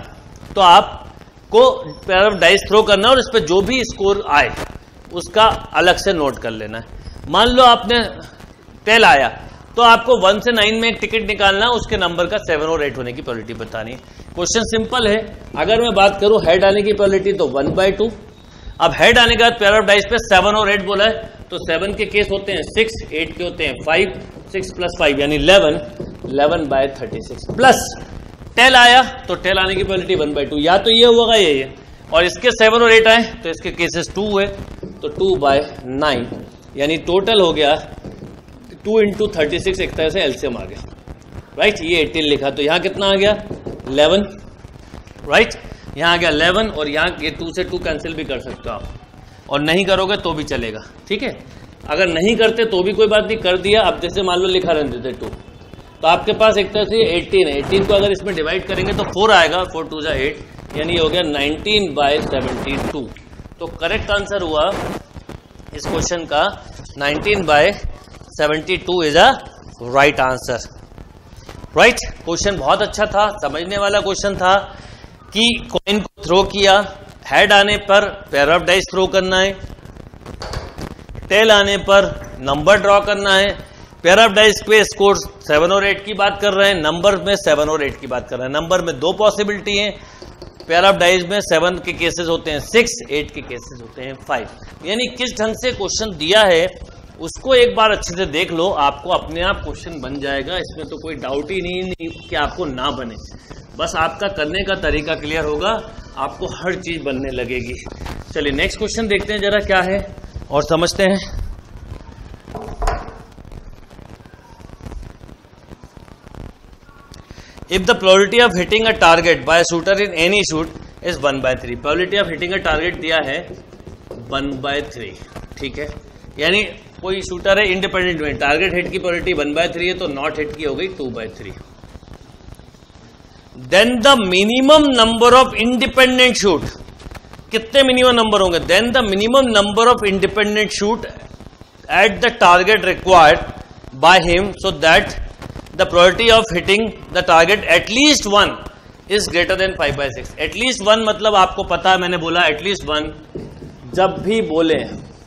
तो आपको पेयर ऑफ डाइस थ्रो करना है और इस पर जो भी स्कोर आए उसका अलग से नोट कर लेना है। मान लो आपने टेल आया तो आपको वन से नाइन में एक टिकट निकालना, उसके नंबर का सेवन और एट होने की प्रोबेबिलिटी बतानी है। क्वेश्चन सिंपल है। अगर मैं बात करूं हेड आने की प्रोबेबिलिटी तो वन बाय टू। अब हेड आने के बाद पेयर ऑफ डाइस पे सेवन और एट बोला है, तो सेवन के केस होते हैं सिक्स, एट के होते हैं फाइव, सिक्स प्लस फाइव यानी eleven, eleven by thirty six plus tail आया तो टेल आने की प्रोबेबिलिटी वन बाय टू, या तो ये होगा ये ये, और इसके सेवन और एट आए तो इसके केसेस टू हुए तो टू बाय नाइन, यानी टोटल हो गया टू इंटू थर्टी सिक्स, एक तरह से एलसीएम आ गया, राइट। ये एटीन लिखा तो यहाँ कितना आ गया इलेवन, राइट। यहाँ आ गया इलेवन और यहाँ ये टू से टू कैंसिल भी कर सकते हो आप, और नहीं करोगे तो भी चलेगा, ठीक है। अगर नहीं करते तो भी कोई बात नहीं, कर दिया। अब जैसे मान लो लिखा रहते थे टू, तो आपके पास एक तरह से एटीन है, एटीन को अगर इसमें डिवाइड करेंगे तो फोर आएगा, फोर टू जा एट, यानी हो गया नाइनटीन बाय सेवेंटी टू। तो करेक्ट आंसर हुआ इस क्वेश्चन का nineteen by seventy two is a right answer, right. Question बहुत अच्छा था, समझने वाला क्वेश्चन था कि कॉइन को थ्रो किया, हेड आने पर पेयर ऑफ डाइस थ्रो करना है, टेल आने पर नंबर ड्रॉ करना है, पेयर ऑफ डाइस पे स्कोर सेवन और एट की बात कर रहे हैं, नंबर में सेवन और एट की बात कर रहे हैं। नंबर में दो पॉसिबिलिटी है, पेयर ऑफ डाइस में सेवन के केसेस होते हैं सिक्स, एट के केसेस होते हैं फाइव। यानी किस ढंग से क्वेश्चन दिया है उसको एक बार अच्छे से देख लो, आपको अपने आप क्वेश्चन बन जाएगा। इसमें तो कोई डाउट ही नहीं, नहीं कि आपको ना बने, बस आपका करने का तरीका क्लियर होगा, आपको हर चीज बनने लगेगी। चलिए नेक्स्ट क्वेश्चन देखते हैं जरा क्या है और समझते हैं। If the probability of hitting a target by a shooter in any shoot is one by three, probability of hitting a target दिया है वन by थ्री, ठीक है। यानी कोई शूटर है इंडिपेंडेंट में, टारगेट हिट की प्रोबेबिलिटी वन by थ्री है तो नॉट हिट की हो गई two by three. Then the minimum number of independent shoot, कितने मिनिमम नंबर होंगे? Then the minimum number of independent shoot at the target required by him so that the probability of hitting the target at least one is greater than five by six. at least one मतलब आपको पता है, मैंने बोला at least one, जब भी बोले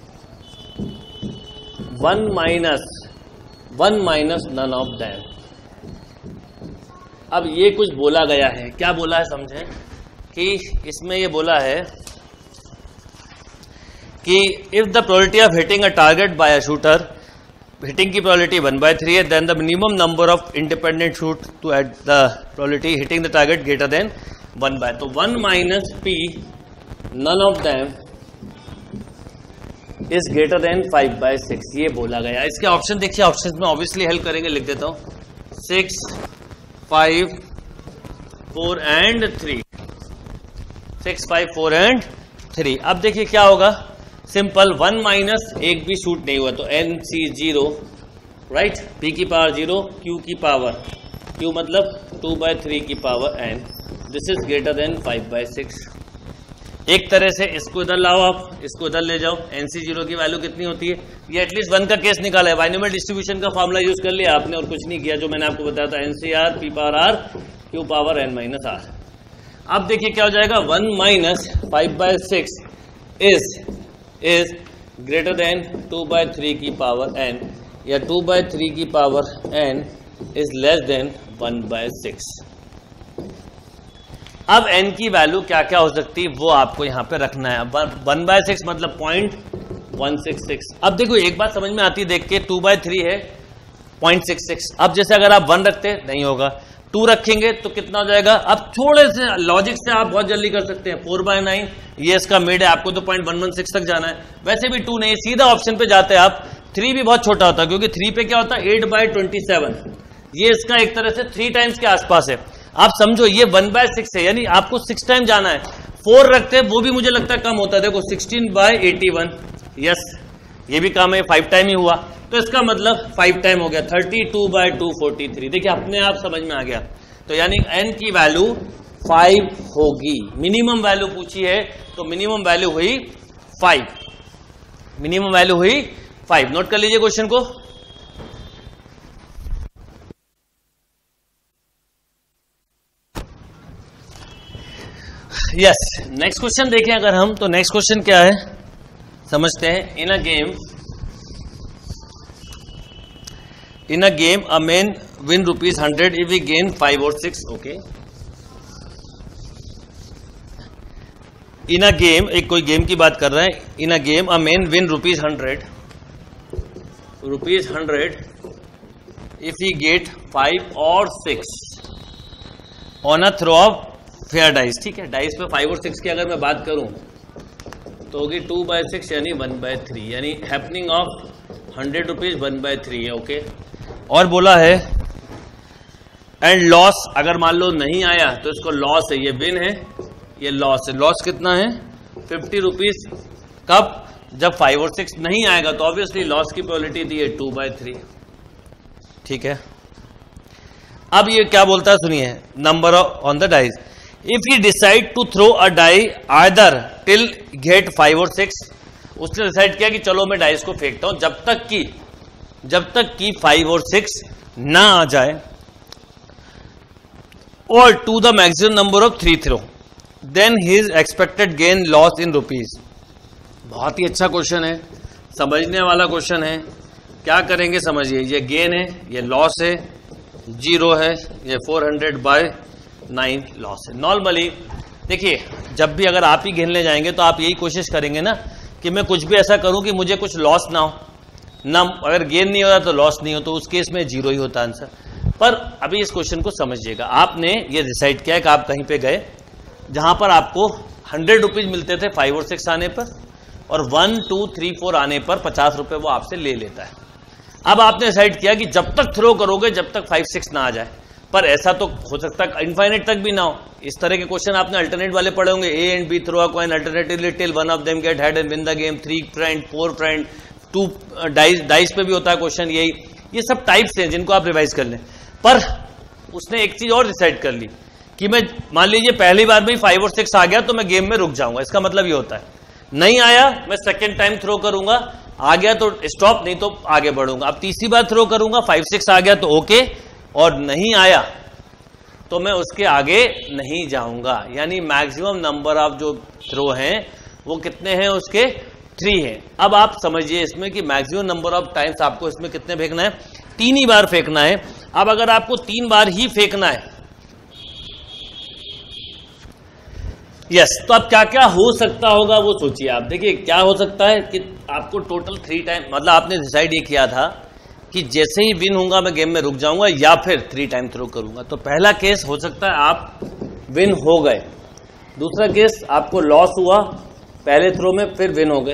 one minus one minus none of them. अब ये कुछ बोला गया है, क्या बोला है समझें, कि इसमें ये बोला है कि if the probability of hitting a target by a shooter, hitting की प्रोबेबिलिटी वन बाय थ्री है, then the minimum number of independent shoot to at the probability hitting the target greater than one by, तो one minus P none of them is greater than five by six, ये बोला गया। इसके option देखिए, option में obviously help करेंगे, लिख देता हूं six, five, four and three, six, five, four and three. अब देखिए क्या होगा, सिंपल, वन माइनस एक भी शूट नहीं हुआ तो N C zero, right, P की पावर जीरो, क्यू की पावर, क्यू मतलब टू बाय थ्री की power N, this is greater than five by six. एक तरह से इसको इधर लाओ, आप इसको इधर ले जाओ, एन सी जीरो की वैल्यू कितनी होती है, ये एटलीस्ट वन का केस निकाला है, बाइनोमियल डिस्ट्रीब्यूशन का फॉर्मूला यूज कर लिया आपने और कुछ नहीं किया, जो मैंने आपको बताया था, N C R P power R Q power N minus R. अब देखिए क्या हो जाएगा, one minus five by six is is greater than two by three की पावर एन, या टू बाय थ्री की power N is less than one by six. अब N की वैल्यू क्या क्या हो सकती है वो आपको यहां पे रखना है। वन बाय सिक्स मतलब पॉइंट वन सिक्स सिक्स। अब देखो एक बात समझ में आती है, देख के टू बाय थ्री है पॉइंट सिक्स सिक्स। अब जैसे अगर आप वन रखते नहीं होगा, टू रखेंगे तो कितना हो जाएगा, अब थोड़े से लॉजिक से आप बहुत जल्दी कर सकते हैं, फोर बाय नाइन, ये इसका मिड है, आपको तो पॉइंट वन वन सिक्स तक जाना है, वैसे भी टू नहीं, सीधा ऑप्शन पे जाते हैं आप। थ्री भी बहुत छोटा होता है, क्योंकि थ्री पे क्या होता है एट बाय ट्वेंटी सेवन, ये इसका एक तरह से थ्री टाइम्स के आसपास है। आप समझो ये वन बाय सिक्स है, यानी आपको सिक्स टाइम जाना है। फोर रखते हैं वो भी मुझे लगता है कम होता है, देखो sixteen by eighty one, yes ये भी कम है, फाइव टाइम ही हुआ, तो इसका मतलब फाइव टाइम हो गया, thirty two by two forty three. देखिए अपने आप समझ में आ गया, तो यानी n की वैल्यू फाइव होगी। मिनिमम वैल्यू पूछी है तो मिनिमम वैल्यू हुई फाइव, मिनिमम वैल्यू हुई फाइव। नोट कर लीजिए क्वेश्चन को। यस, नेक्स्ट क्वेश्चन देखें अगर हम, तो नेक्स्ट क्वेश्चन क्या है समझते हैं। In a game in a game a man win rupees hundred if we gain five और six. Okay, in a game, एक कोई गेम की बात कर रहा है। In a game a man win rupees hundred rupees hundred if he get five और six on a throw of fair dice. ठीक है, डाइस पे फाइव और सिक्स की अगर मैं बात करूं तो होगी टू बाय सिक्स यानी वन बाय थ्री, यानी happening of hundred rupees one by three है। ओके, और बोला है एंड लॉस, अगर मान लो नहीं आया तो इसको लॉस है, ये विन है, ये लॉस है। लॉस कितना है? Fifty rupees. कब? जब फाइव और सिक्स नहीं आएगा, तो ऑब्वियसली लॉस की प्रोबेबिलिटी दी है टू बाय थ्री। ठीक है, अब ये क्या बोलता है सुनिए, number on the dice if you decide to throw a die either till get five और सिक्स। उसने डिसाइड किया कि चलो मैं डाइस को फेंकता हूं जब तक कि जब तक कि फाइव और सिक्स ना आ जाए, और to the maximum number of three throw, then his expected gain loss in rupees. बहुत ही अच्छा क्वेश्चन है, समझने वाला क्वेश्चन है। क्या करेंगे समझिए, ये गेन है, ये लॉस है, जीरो है, ये four hundred by nine loss है। नॉर्मली देखिए, जब भी अगर आप ही खेलने जाएंगे तो आप यही कोशिश करेंगे ना कि मैं कुछ भी ऐसा करूं कि मुझे कुछ लॉस ना हो ना, अगर गेन नहीं होता तो लॉस नहीं हो, तो उस केस में जीरो ही होता आंसर। पर अभी इस क्वेश्चन को समझिएगा, आपने ये डिसाइड किया कि आप कहीं पे गए जहां पर आपको हंड्रेड रुपीज मिलते थे फाइव और सिक्स आने पर, और वन टू थ्री फोर आने पर पचास रुपए वो आपसे ले लेता है। अब आपने डिसाइड किया कि जब तक थ्रो करोगे जब तक फाइव सिक्स ना आ जाए, पर ऐसा तो हो सकता है इनफाइनाइट तक भी ना हो। इस तरह के क्वेश्चन आपने अल्टरनेट वाले पढ़े होंगे, A and B throw a coin alternatively till one of them get head and win the game, three friend, four friend, two dice, dice पे भी होता है क्वेश्चन यही। ये सब टाइप्स हैं जिनको आप रिवाइज कर लें। पर उसने एक चीज और डिसाइड कर ली कि मैं, मान लीजिए पहली बार में ही फाइव और सिक्स आ गया तो मैं गेम में रुक जाऊंगा। इसका मतलब ये होता है नहीं आया मैं सेकेंड टाइम थ्रो करूंगा, आ गया तो स्टॉप, नहीं तो आगे बढ़ूंगा। अब तीसरी बार थ्रो करूंगा, फाइव सिक्स आ गया तो ओके, और नहीं आया तो मैं उसके आगे नहीं जाऊंगा। यानी मैक्सिमम नंबर ऑफ जो थ्रो हैं वो कितने हैं उसके? थ्री है। अब आप समझिए इसमें कि मैक्सिमम नंबर ऑफ टाइम्स आपको इसमें कितने फेंकना है? तीन ही बार फेंकना है। अब अगर आपको तीन बार ही फेंकना है, यस yes, तो अब क्या क्या हो सकता होगा वो सोचिए आप। देखिए क्या हो सकता है कि आपको टोटल थ्री टाइम, मतलब आपने डिसाइड ये किया था कि जैसे ही विन होगा मैं गेम में रुक जाऊंगा या फिर थ्री टाइम थ्रो करूंगा। तो पहला केस हो सकता है आप विन हो गए, दूसरा केस आपको लॉस हुआ पहले थ्रो में फिर विन हो गए,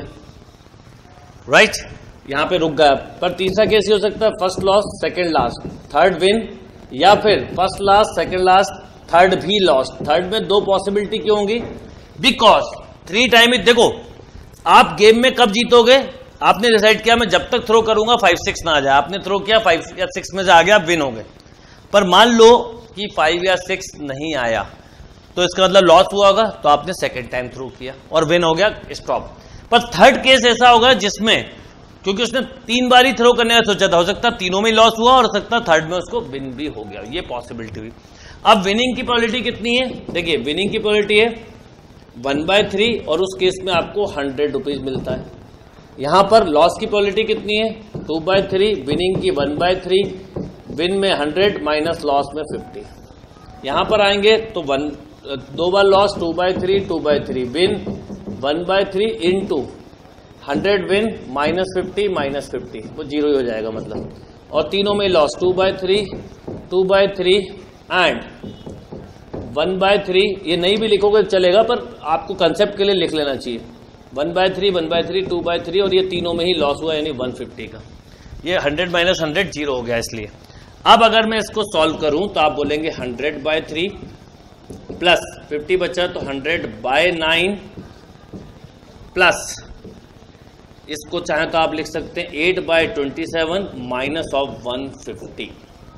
राइट right? यहां पे रुक गया। पर तीसरा केस ये हो सकता है first loss second last third win, या फिर first last second last third भी लॉस। थर्ड में दो पॉसिबिलिटी क्यों होंगी? बिकॉज थ्री टाइम ही, देखो आप गेम में कब जीतोगे, आपने डिसाइड किया मैं जब तक थ्रो करूंगा फाइव सिक्स ना आ जाए, आपने थ्रो किया फाइव या सिक्स में से आ गया, आप विन हो गए। पर मान लो कि फाइव या सिक्स नहीं आया तो इसका मतलब लॉस हुआ होगा, तो आपने सेकेंड टाइम थ्रो किया और विन हो गया, स्टॉप। पर थर्ड केस ऐसा होगा जिसमें, क्योंकि उसने तीन बार ही थ्रो करने का सोचा था, हो सकता है तीनों में लॉस हुआ और हो सकता है थर्ड में उसको विन भी हो गया, ये पॉसिबिलिटी हुई। अब विनिंग की प्रोबेबिलिटी कितनी है? देखिए विनिंग की प्रोबेबिलिटी है वन बाय थ्री, और उस केस में आपको हंड्रेड रुपीज मिलता है। यहां पर लॉस की प्रोबेबिलिटी कितनी है? टू बाय थ्री, विनिंग की वन बाय थ्री, विन में हंड्रेड माइनस लॉस में फिफ्टी। यहां पर आएंगे तो वन, दो बार loss, two by three, two by three win, one by three in two hundred win minus fifty minus fifty, वो जीरो ही हो जाएगा मतलब। और तीनों में loss, two by three, two by three and one by three. ये नहीं भी लिखोगे चलेगा, पर आपको कंसेप्ट के लिए लिख लेना चाहिए। One by three, one by three, two by three, और ये तीनों में ही लॉस हुआ यानी वन फिफ्टी का। ये हंड्रेड माइनस हंड्रेड जीरो हो गया इसलिए। अब अगर मैं इसको सॉल्व करूं तो आप बोलेंगे hundred by three plus fifty बचा तो हंड्रेड बाय नाइन प्लस, इसको चाहे तो आप लिख सकते हैं eight by twenty seven minus of one fifty,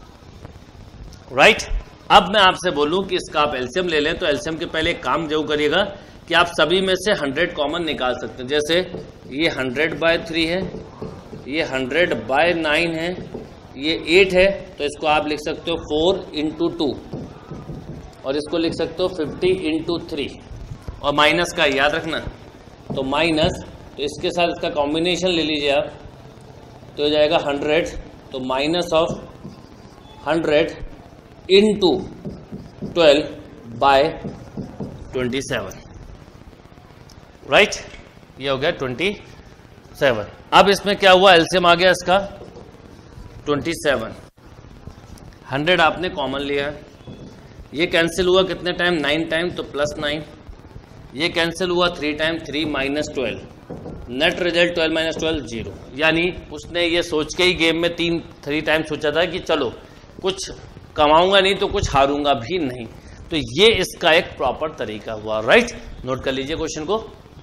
right. अब मैं आपसे बोलूं कि इसका आप एलसीएम ले लें, तो एलसीएम के पहले एक काम जरूर करिएगा कि आप सभी में से हंड्रेड कॉमन निकाल सकते हैं। जैसे ये हंड्रेड बाय थ्री है, ये हंड्रेड बाय नाइन है, ये एट है, तो इसको आप लिख सकते हो फोर इंटू टू, और इसको लिख सकते हो फिफ्टी इंटू थ्री। और माइनस का याद रखना, तो माइनस, तो इसके साथ इसका कॉम्बिनेशन ले लीजिए आप, तो हो जाएगा हंड्रेड, तो minus of hundred into twelve by twenty seven, right, ये हो गया ट्वेंटी सेवन। अब इसमें क्या हुआ, एलसीएम आ गया इसका ट्वेंटी सेवन, हंड्रेड आपने कॉमन लिया है, ये कैंसिल हुआ कितने टाइम, नाइन टाइम, तो प्लस नाइन, ये कैंसिल हुआ three time, three minus twelve, net result twelve minus twelve zero. यानी उसने ये सोच के ही गेम में तीन थ्री टाइम सोचा था कि चलो कुछ कमाऊंगा नहीं तो कुछ हारूंगा भी नहीं, तो ये इसका एक प्रॉपर तरीका हुआ, राइट। नोट कर लीजिए क्वेश्चन को।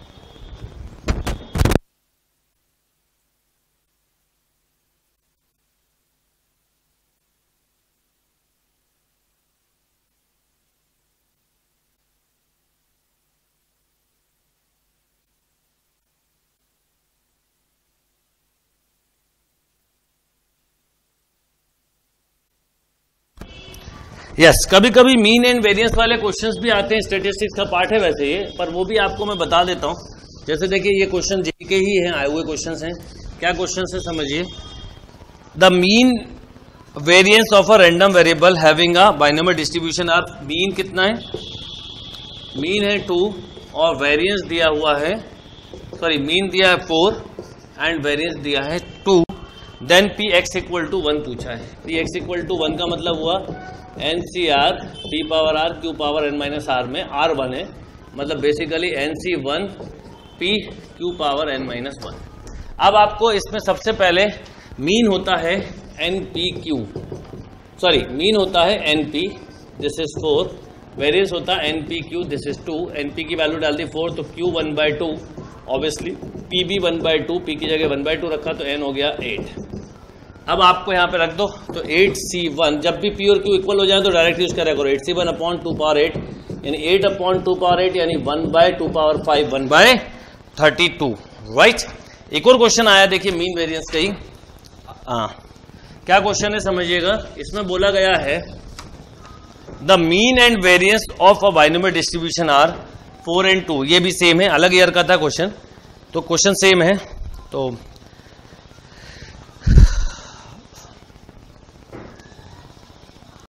यस yes, कभी कभी मीन एंड वेरिएंस वाले क्वेश्चंस भी आते हैं, स्टैटिस्टिक्स का पार्ट है वैसे ये, पर वो भी आपको मैं बता देता हूं। जैसे देखिए ये क्वेश्चन जीके ही हैं, आए हुए क्वेश्चंस हैं। क्या क्वेश्चंस है समझिए, the mean variance of a random variable having a binomial distribution are, mean कितना है, मीन है टू और वेरिएंस दिया हुआ है, सॉरी मीन दिया है फोर एंड वेरिएंस दिया है two, then P X equal to one पूछा है। P X equal to one का मतलब हुआ N C R P power R Q power N minus R में आर वन है, मतलब basically N C one P Q power N minus one. अब आपको इसमें सबसे पहले मीन होता है N P Q, sorry mean होता है N P, this is four, variance होता है N P Q, this is two, N P की वैल्यू डाल दी फोर, तो Q one by two, obviously P भी वन बाय टू, पी की जगह वन बाय टू रखा तो एन हो गया एट। अब आपको यहाँ पे रख दो, तो एट सी वन, जब भी पी और क्यू इक्वल हो जाए तो डायरेक्ट यूज करा करो, eight C one upon two power eight, यानी eight upon two power eight, यानी one by two power five, one by thirty two, right. एक और क्वेश्चन आया देखिए मीन वेरिएंस का ही, हाँ क्या क्वेश्चन है समझिएगा, इसमें बोला गया है the mean and variance of a binomial distribution are four and two, ये भी सेम है, अलग ईयर का था क्वेश्चन, तो क्वेश्चन सेम है। तो